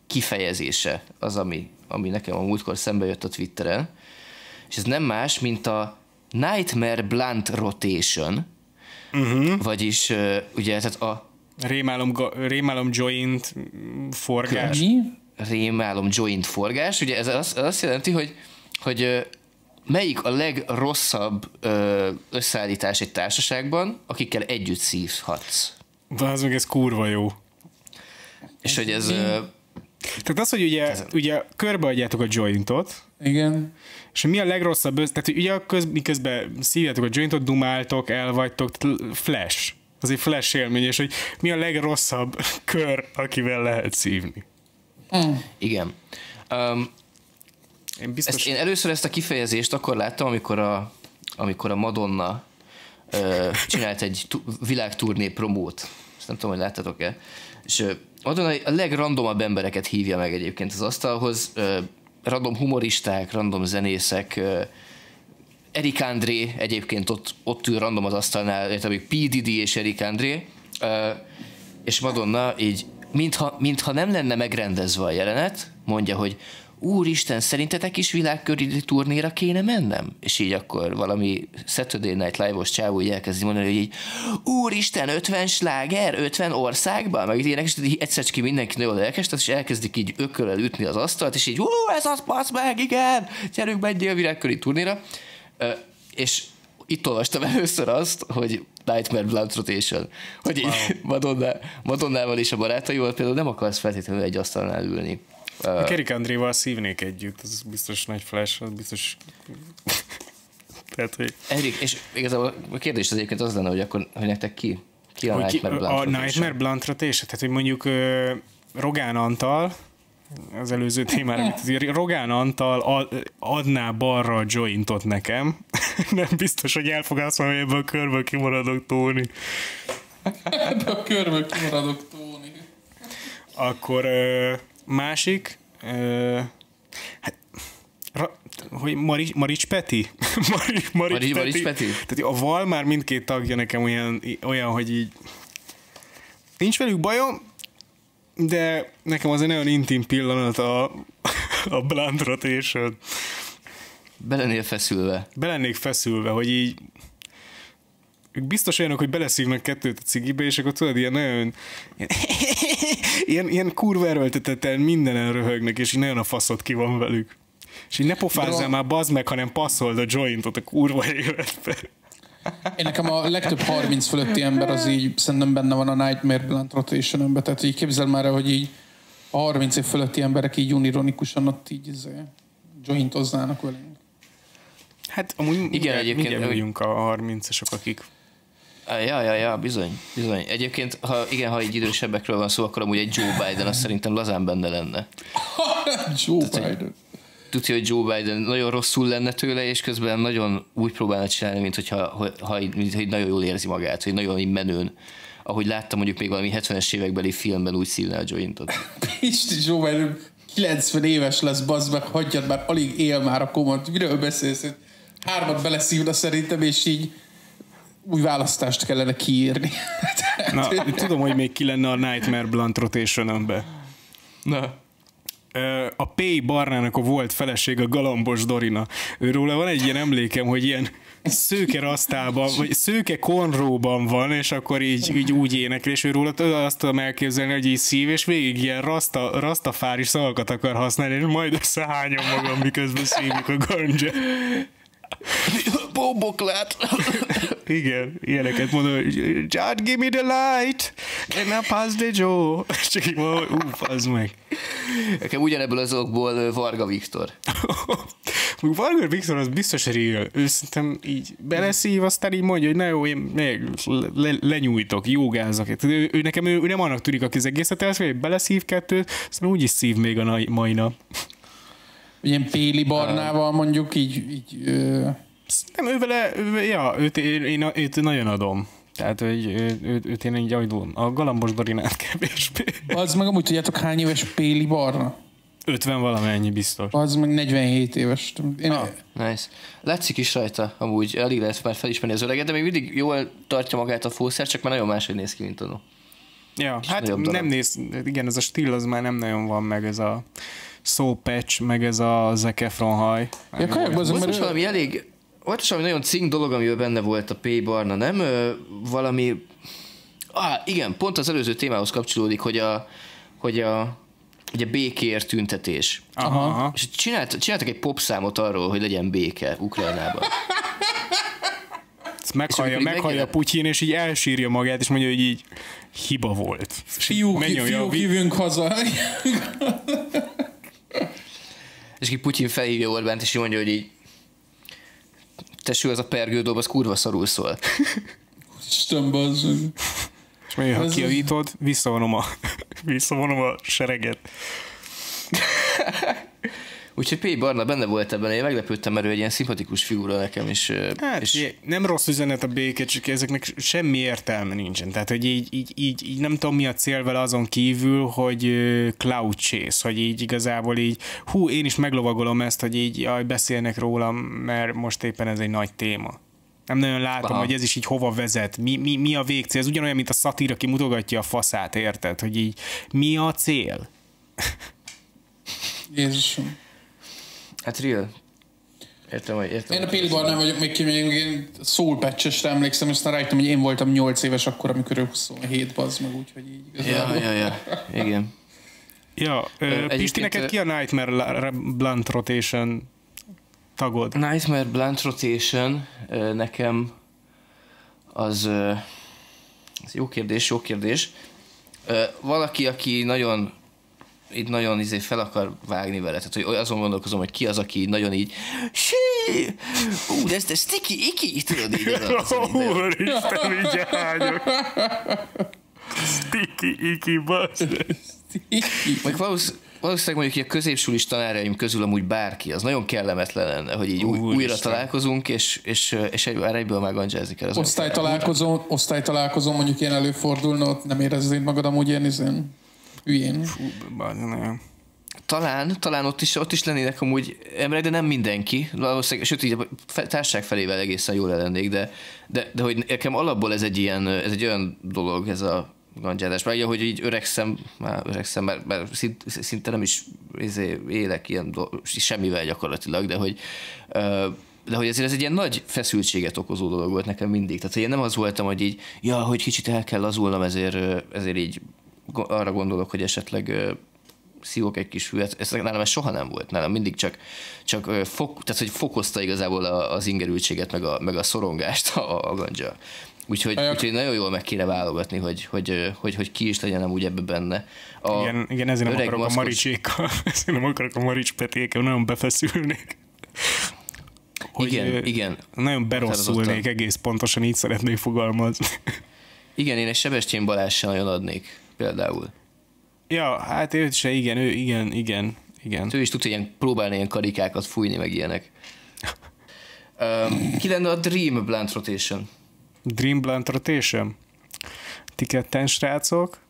kifejezése az, ami, ami nekem a múltkor szembe jött a Twitteren, és ez nem más, mint a Nightmare Blunt Rotation, uh-huh. vagyis uh, ugye, tehát a rémálom, rémálom joint forgás. Mi? Rémálom joint forgás, ugye ez azt, azt jelenti, hogy, hogy uh, melyik a legrosszabb uh, összeállítás egy társaságban, akikkel együtt szívhatsz. De az meg ez kurva jó. És hogy ez... Uh, Tehát az, hogy ugye, ugye körbeadjátok a jointot, igen. És mi a legrosszabb, tehát ugye köz, miközben szívjátok a jointot, dumáltok, elvagytok, flash. Az egy flash élmény, és hogy mi a legrosszabb kör, akivel lehet szívni. Mm. Igen. Um, én, biztos... ezt, én először ezt a kifejezést akkor láttam, amikor a, amikor a Madonna uh, csinált egy tu- világturné promót. Ezt nem tudom, hogy láttatok-e. És uh, Madonna a legrandomabb embereket hívja meg egyébként az asztalhoz, uh, random humoristák, random zenészek, uh, Eric André egyébként ott, ott ül random az asztalnál, értem, P. Diddy és Eric André, uh, és Madonna így, mintha, mintha nem lenne megrendezve a jelenet, mondja, hogy úristen, szerintetek is világkörüli turnéra kéne mennem? És így akkor valami Saturday Night Live-os csávó így elkezdi mondani, hogy így úristen, ötven sláger, ötven országban? Meg ilyenek, és egyszer csak mindenki nagyon lelkes, és elkezdik így ököllel ütni az asztalt, és így hú, ez az, passz meg, igen, gyerünk, menjél a világkörüli turnéra. Uh, és itt olvastam először azt, hogy Nightmare Blunt Rotation, hogy így wow. Madonna, Madonnával és a barátaival például nem akarsz feltétlenül egy asztalnál ülni. Uh, Eric Andréval szívnék együtt, az biztos nagy flash, az biztos... Tehát, hogy... Erik, és igazából a kérdés az egyébként az lenne, hogy akkor hogy nektek ki? Ki a hogy Nightmare Blunt Rotation? A Nightmare Blunt Rotation? Tehát, hogy mondjuk uh, Rogán Antal, az előző témára, Rogán Antal adná balra a jointot nekem. Nem biztos, hogy el fog azt mondani, hogy ebben a körből kimaradok tóni. Ebben a körből kimaradok tóni. Akkor ö, másik, ö, hát, ra, hogy Marics, Marics Peti? Marics, Marics, Marics, Marics Peti? Tehát a Val már mindkét tagja nekem olyan, olyan, hogy így nincs velük bajom, de nekem az egy nagyon intim pillanat a, a Blunt Rotation. Belennél feszülve. Belennék feszülve, hogy így ők biztos olyanok, hogy beleszívnak kettőt a cigibe, és akkor tudod, ilyen nagyon ilyen, ilyen, ilyen kurva erőltetetten mindenen röhögnek, és így nagyon a faszod ki van velük. És így ne pofázzál Bro. már, bazd meg, hanem passzold a jointot a kurva életbe. Én nekem a legtöbb harminc fölötti ember az így szerintem benne van a Nightmare Blunt Rotation-ben, tehát így képzeld már, hogy így a harminc év fölötti emberek így unironikusan ott így jointoznának velünk. Hát amúgy igen, egyébként vagyunk a harmincasok, akik... Ja, ja, ja, bizony, bizony. Egyébként, ha, igen, ha így idősebbekről van szó, akkor amúgy egy Joe Biden, azt szerintem lazán benne lenne. Joe Tehát, Biden. Tudja, hogy Joe Biden nagyon rosszul lenne tőle, és közben nagyon úgy próbálna csinálni, mint hogyha ha, ha, mint, hogy nagyon jól érzi magát, hogy nagyon menőn. Ahogy láttam mondjuk még valami hetvenes évekbeli filmben úgy szívne a jointot. Pisti, Joe Biden kilencven éves lesz, bazd meg, hagyjad már, alig él már a komont. Miről beszélsz? Hármat beleszívna szerintem, és így új választást kellene kiírni. Na, tudom, hogy még ki lenne a Nightmare Blunt Rotation-önbe. Na. A P. Barnának a volt feleség, a Galambos Dorina. Őróla van egy ilyen emlékem, hogy ilyen szőke rasztában, vagy szőke konróban van, és akkor így, így úgy énekel, és őróla azt tudom elképzelni, hogy így szív, és végig ilyen rasta, rastafári szavakat akar használni, és majd összehányom magam, miközben szívjuk a ganja. Bomboklát! Igen, ilyeneket mondom, hogy Just give me the light, and I pass the Joe. Csak így mondom, ú, fazd meg. Nekem ugyanebből az okból Varga Viktor. Varga Viktor az biztos real. Ő szerintem így beleszív, aztán így mondja, hogy na jó, én meg le, lenyújtok, jogázok. Ő, ő nekem ő, ő nem annak tűnik, aki az egészet elszív, hogy beleszív kettőt, aztán úgyis szív még a mai nap. Ilyen Péli Barnával mondjuk így... így ö... Nem, ő vele, ő, ja, őt, én, én, őt nagyon adom. Tehát, hogy ő, ő, őt én így adom. A Galambos Dorinát kevésbé. Az meg amúgy tudjátok hány éves Péli Barna? ötven valamennyi biztos. Az meg negyvenhét éves. Én... Ah, nice. Látszik is rajta, amúgy elég lehet már felismerni az öreget, de még mindig jól tartja magát a fószer, csak már nagyon máshogy néz ki, mint tudom. Ja, hát nem néz, igen, ez a stíl az már nem nagyon van meg, ez a Soul Patch, meg ez a Zac Efron haj. Ja, kajakban volt most valami elég, volt valami nagyon cink dolog, amivel benne volt a P. Barna, nem? Ö, valami, ah, igen, pont az előző témához kapcsolódik, hogy a, hogy a, hogy a békéért tüntetés. Aha. És csinált, csináltak egy popszámot arról, hogy legyen béke Ukrajnában. Ezt meghallja, meghallja Putyin, és így elsírja magát, és mondja, hogy így hiba volt. Fiúk, fiúk jövünk haza. És így Putyin felhívja Orbánt, és így mondja, hogy így tesó, az a pergődob, az kurva szarul szól. Isten, bazzag. És mondja, ha kijavítod, visszavonom a, visszavonom a sereget. Úgyhogy P. Barna benne volt ebben, én meglepődtem, mert ő egy ilyen szimpatikus figura nekem is. Hát, és nem rossz üzenet a béke, csak ezeknek semmi értelme nincsen. Tehát, hogy így, így, így, így nem tudom, mi a cél vele azon kívül, hogy cloud chase, hogy így igazából így, hú, én is meglovagolom ezt, hogy így jaj, beszélnek rólam, mert most éppen ez egy nagy téma. Nem nagyon látom, aha, hogy ez is így hova vezet. Mi, mi, mi a végcél? Ez ugyanolyan, mint a szatír, aki mutogatja a faszát, érted? Hogy így mi a cél? Jézusom. Hát real. Értem, hogy értem. Én a P. Barnán vagyok még ki, még én Soul Patch-esre emlékszem, és aztán rájöttem, hogy én voltam nyolc éves akkor, amikor ő huszonhét, bazd meg, úgyhogy így igazából. Ja, ja, ja. Igen. Ja, uh, Pisti, neked ki a Nightmare Blunt Rotation tagod? Nightmare Blunt Rotation nekem az, az jó kérdés, jó kérdés. Valaki, aki nagyon itt nagyon izé fel akar vágni vele, tehát hogy azon gondolkozom, hogy ki az, aki nagyon így sí, ú, de ez de sticky icky, tudod így az. Úristen, így hányok. Sticky icky, basz. Meg valószínűleg mondjuk a középsulis tanáraim közül amúgy bárki, az nagyon kellemetlen lenne, hogy így új, újra találkozunk, és, és, és egy, egyből már gandzsázni kell. Osztálytalálkozón, osztálytalálkozón mondjuk ilyen előfordulna, ott nem éreznéd magad amúgy ilyen izén hülyén. Fú, nem. Talán, talán ott is, ott is lennének amúgy emberek, de nem mindenki. Valószínűleg, sőt, így a társaság felével egészen jól lennék, de, de, de hogy nekem alapból ez egy ilyen, ez egy olyan dolog, ez a gandzsádás. Már hogy így öregszem, már öregszem, mert, mert szinte, szinte nem is élek ilyen dolog, semmivel gyakorlatilag, de hogy, de hogy ezért ez egy ilyen nagy feszültséget okozó dolog volt nekem mindig. Tehát én nem az voltam, hogy így, ja, hogy kicsit el kell lazulnom, ezért, ezért így arra gondolok, hogy esetleg szívok egy kis hülyet. Ez nálam ez soha nem volt. Nálam mindig csak, csak fok, tehát, hogy fokozta igazából az ingerültséget, meg a, meg a szorongást a, a ganja. Úgyhogy, úgyhogy nagyon jól meg kéne válogatni, hogy, hogy, hogy, hogy ki is legyen amúgy ebbe benne. A igen, igen, ezért nem akarok maszkos... a maricsékkal, ezért nem akarok a maricspetékkel, nagyon befeszülnék. Hogy igen, igen. Nagyon berosszulnék, egész pontosan így szeretnék fogalmazni. Igen, én egy Sebestyén Balázs sem nagyon adnék, például. Ja, hát ő se, igen, ő, igen, igen, igen. Ő is tudja ilyen, próbálni ilyen karikákat fújni, meg ilyenek. um, ki lenne a Dream Blunt Rotation? Dream Blunt Rotation? Ti ketten srácok?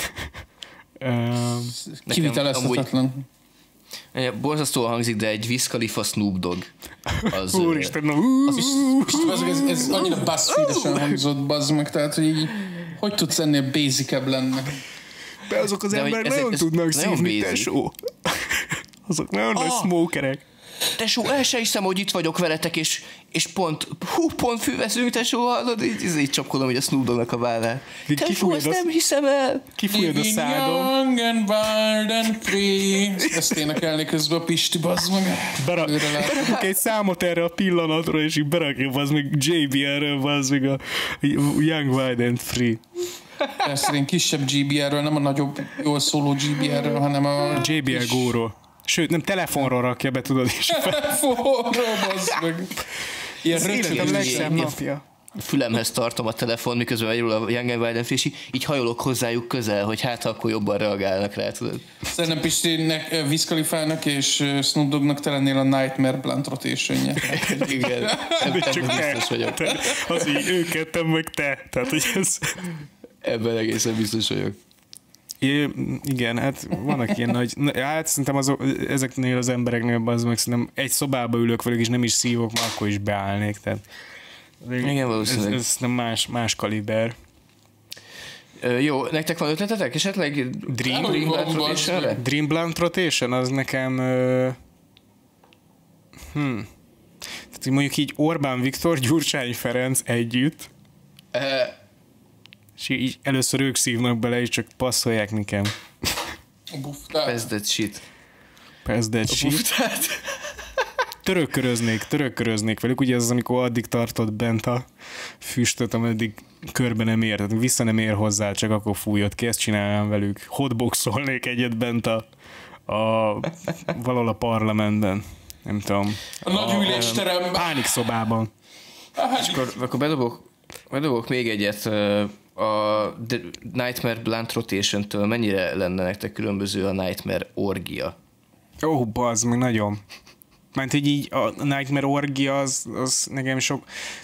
um, Kivitelezhetetlen. Borzasztóan hangzik, de egy Wiz Khalifa Snoop Dogg. Az, Úristen, no. az, az, ez, ez annyira BuzzFeed-esen hangzott, bazd meg, tehát hogy így, hogy tudsz ennél basic-ebb lenni? De azok az de emberek nagyon tudnak szívni, tesó. Azok nagyon nagy smokerek. Tesó, el se hiszem, hogy itt vagyok veletek, és, és pont, hú, pont fűveszünk, tesó, hallod, így, így, így csapkodom, hogy a Snoop Doggnak a vállán. Tesó, ezt nem hiszem el. Kifújod a szádom. Young and wild and free. Ezt énekelni közben a Pisti, bazd meg. Berakjuk egy számot erre a pillanatra, és így berakjuk, bazd meg jé bé er-ről, bazd meg a Young, Wild and Free. Persze, én kisebb gé bé er-ről, nem a nagyobb, jól szóló gé bé er-ről, hanem a... jé bé er Go-ról. Sőt, nem, telefonról rakja be, tudod is. Telefonról, bazd meg. Ilyen röcsög legszebb napja. Fülemhez tartom a telefon, miközben megy róla a Young and Wild and Free, és így hajolok hozzájuk közel, hogy hát akkor jobban reagálnak rá, tudod. Szerintem Pistinek, Wiz Khalifának és Snoop Doggnak te lennél a Nightmare Blunt Rotation-je. Igen, ebben biztos vagyok. Te, az így ők ketten, meg te. Tehát, hogy ez... Ebben egészen biztos vagyok. É, igen, hát vannak ilyen nagy... Hát szerintem azok, ezeknél az embereknél az meg szerintem egy szobába ülök velük, és nem is szívok, már akkor is beállnék. Tehát igen, valószínűleg. Ez, ez nem más, más kaliber. Ö, jó, nektek van ötletetek esetleg? Dream, Dream Blunt Rotation-re? Dream Blunt Rotation, az nekem... Ö... Hmm. Tehát mondjuk így Orbán Viktor, Gyurcsány Ferenc együtt, Uh, és így először ők szívnak bele, és csak passzolják nekem. Pass that shit. Pass that shit. Törökköröznék, törökköröznék velük. Ugye ez az, amikor addig tartott bent a füstöt, ameddig körbe nem ér, tehát vissza nem ér hozzá, csak akkor fújott ki, ezt csinálnám velük. Hotboxolnék egyet bent a, a valahol a parlamentben. Nem tudom. A nagy ülésteremben. Pánik szobában. És akkor, akkor bedobok, bedobok még egyet. A The Nightmare Blunt Rotation-től mennyire lenne nektek különböző a Nightmare Orgia? Ó, oh, bazd meg, nagyon. Mert hogy így a Nightmare Orgia az, az nekem sok...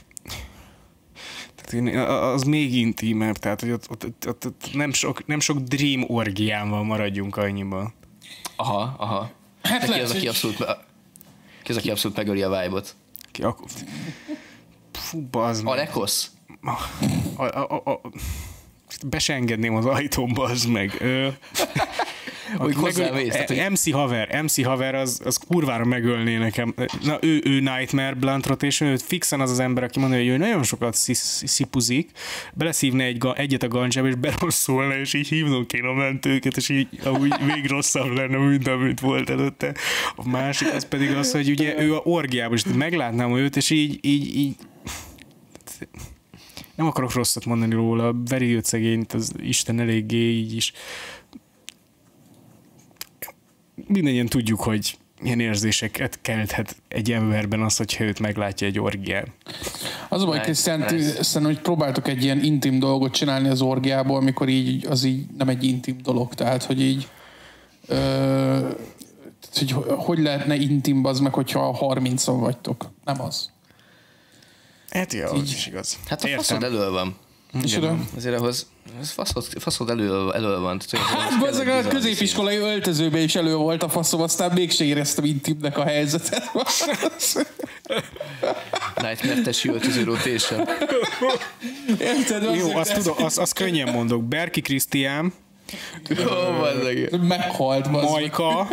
Tehát az még intimebb, tehát hogy ott, ott, ott, ott nem, sok, nem sok dream orgián van, maradjunk annyiban. Aha, aha. Hát ki lehet, az, aki hogy... abszolút, ki az, aki abszolút megöli a vibe-ot? Ki, akkor... Fú, bazd meg. Alekosz? A, a, a, a... Be se engedném az ajtón, bazd meg. Ö... Úgy hozzámész. Hogy... em cé Haver, em cé Haver az, az kurvára megölné nekem. Na, ő, ő Nightmare Blunt Rotation, ő fixen az az ember, aki mondja, hogy ő nagyon sokat szipuzik, beleszívne egy, egyet a gancsába, és berosszolna, és így hívnom kéne a mentőket, és így úgy még rosszabb lenne, mint amit volt előtte. A másik az pedig az, hogy ugye ő a orgiában, és meglátnám őt, és így, így, így nem akarok rosszat mondani róla, veri őt szegényt, az Isten eléggé így is. Mindennyian tudjuk, hogy ilyen érzéseket kelthet egy emberben az, hogyha őt meglátja egy orgián. Az a baj, Krisztián, szerintem, hogy próbáltok egy ilyen intim dolgot csinálni az orgiából, amikor így, az így nem egy intim dolog. Tehát, hogy így ö, hogy, hogy lehetne intim az meg, hogyha harmincon vagytok. Nem az. Hát jó, az is igaz. Hát a faszod elől van. Igen, azért ahhoz faszod, faszod elő, elő van. Hát bazzeg, a középiskolai öltözőben is elő volt a faszom, aztán mégse éreztem intimnek a helyzetet. Nightmare tesi öltöző rotation. Érted? Jó, azt tudom, azt, azt könnyen mondok. Berki Krisztián, meghalt, bazzeg. Majka,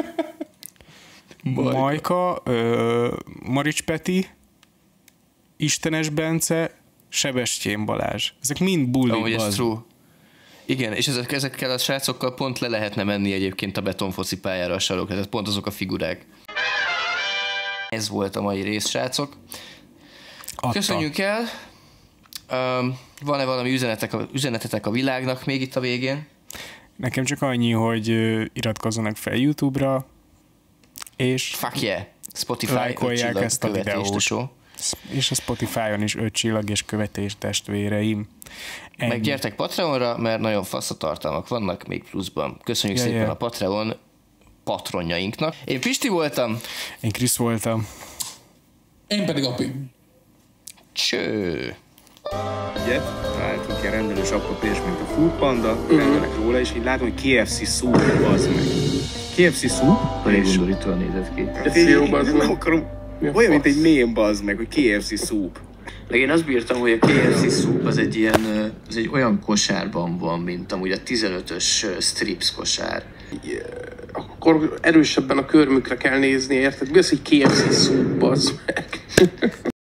Majka, ö, Marics Peti, Istenes Bence, Sebestyén Balázs. Ezek mind bullik. Oh, ez true. Igen, és ezek, ezekkel a srácokkal pont le lehetne menni egyébként a betonfoci pályára a sarokra, tehát pont azok a figurák. Ez volt a mai rész, srácok. Adta. Köszönjük el. Um, van-e valami üzenetek a, üzenetetek a világnak még itt a végén? Nekem csak annyi, hogy uh, iratkozzanak fel YouTube-ra, és fuck yeah. Spotify, lájkolják ezt a videót. A és a Spotify-on is öt csillag és követés testvéreim. Ennyi. Meg gyertek Patreonra, mert nagyon fasz a tartalmak vannak még pluszban. Köszönjük ja, szépen ja. a Patreon patronjainknak. Én Pisti voltam. Én Krisz voltam. Én pedig Api. Cső. Ugye? Találtunk ilyen rendelős appapés, mint a Food Panda, rendelek róla, és így látom, hogy ká ef cé szúp, bazd meg. ká ef cé szúp? Elég undorítően nézett ki. Ez jó, bazd meg. Olyan, mint egy mém, bazd meg, hogy ká ef cé szúp. Meg én azt bírtam, hogy a ká ef cé szúp az egy ilyen, az egy olyan kosárban van, mint amúgy a tizenötös strips kosár. Yeah. Akkor erősebben a körmükre kell nézni, érted? Mi az, hogy ká ef cé szúp, bazd meg?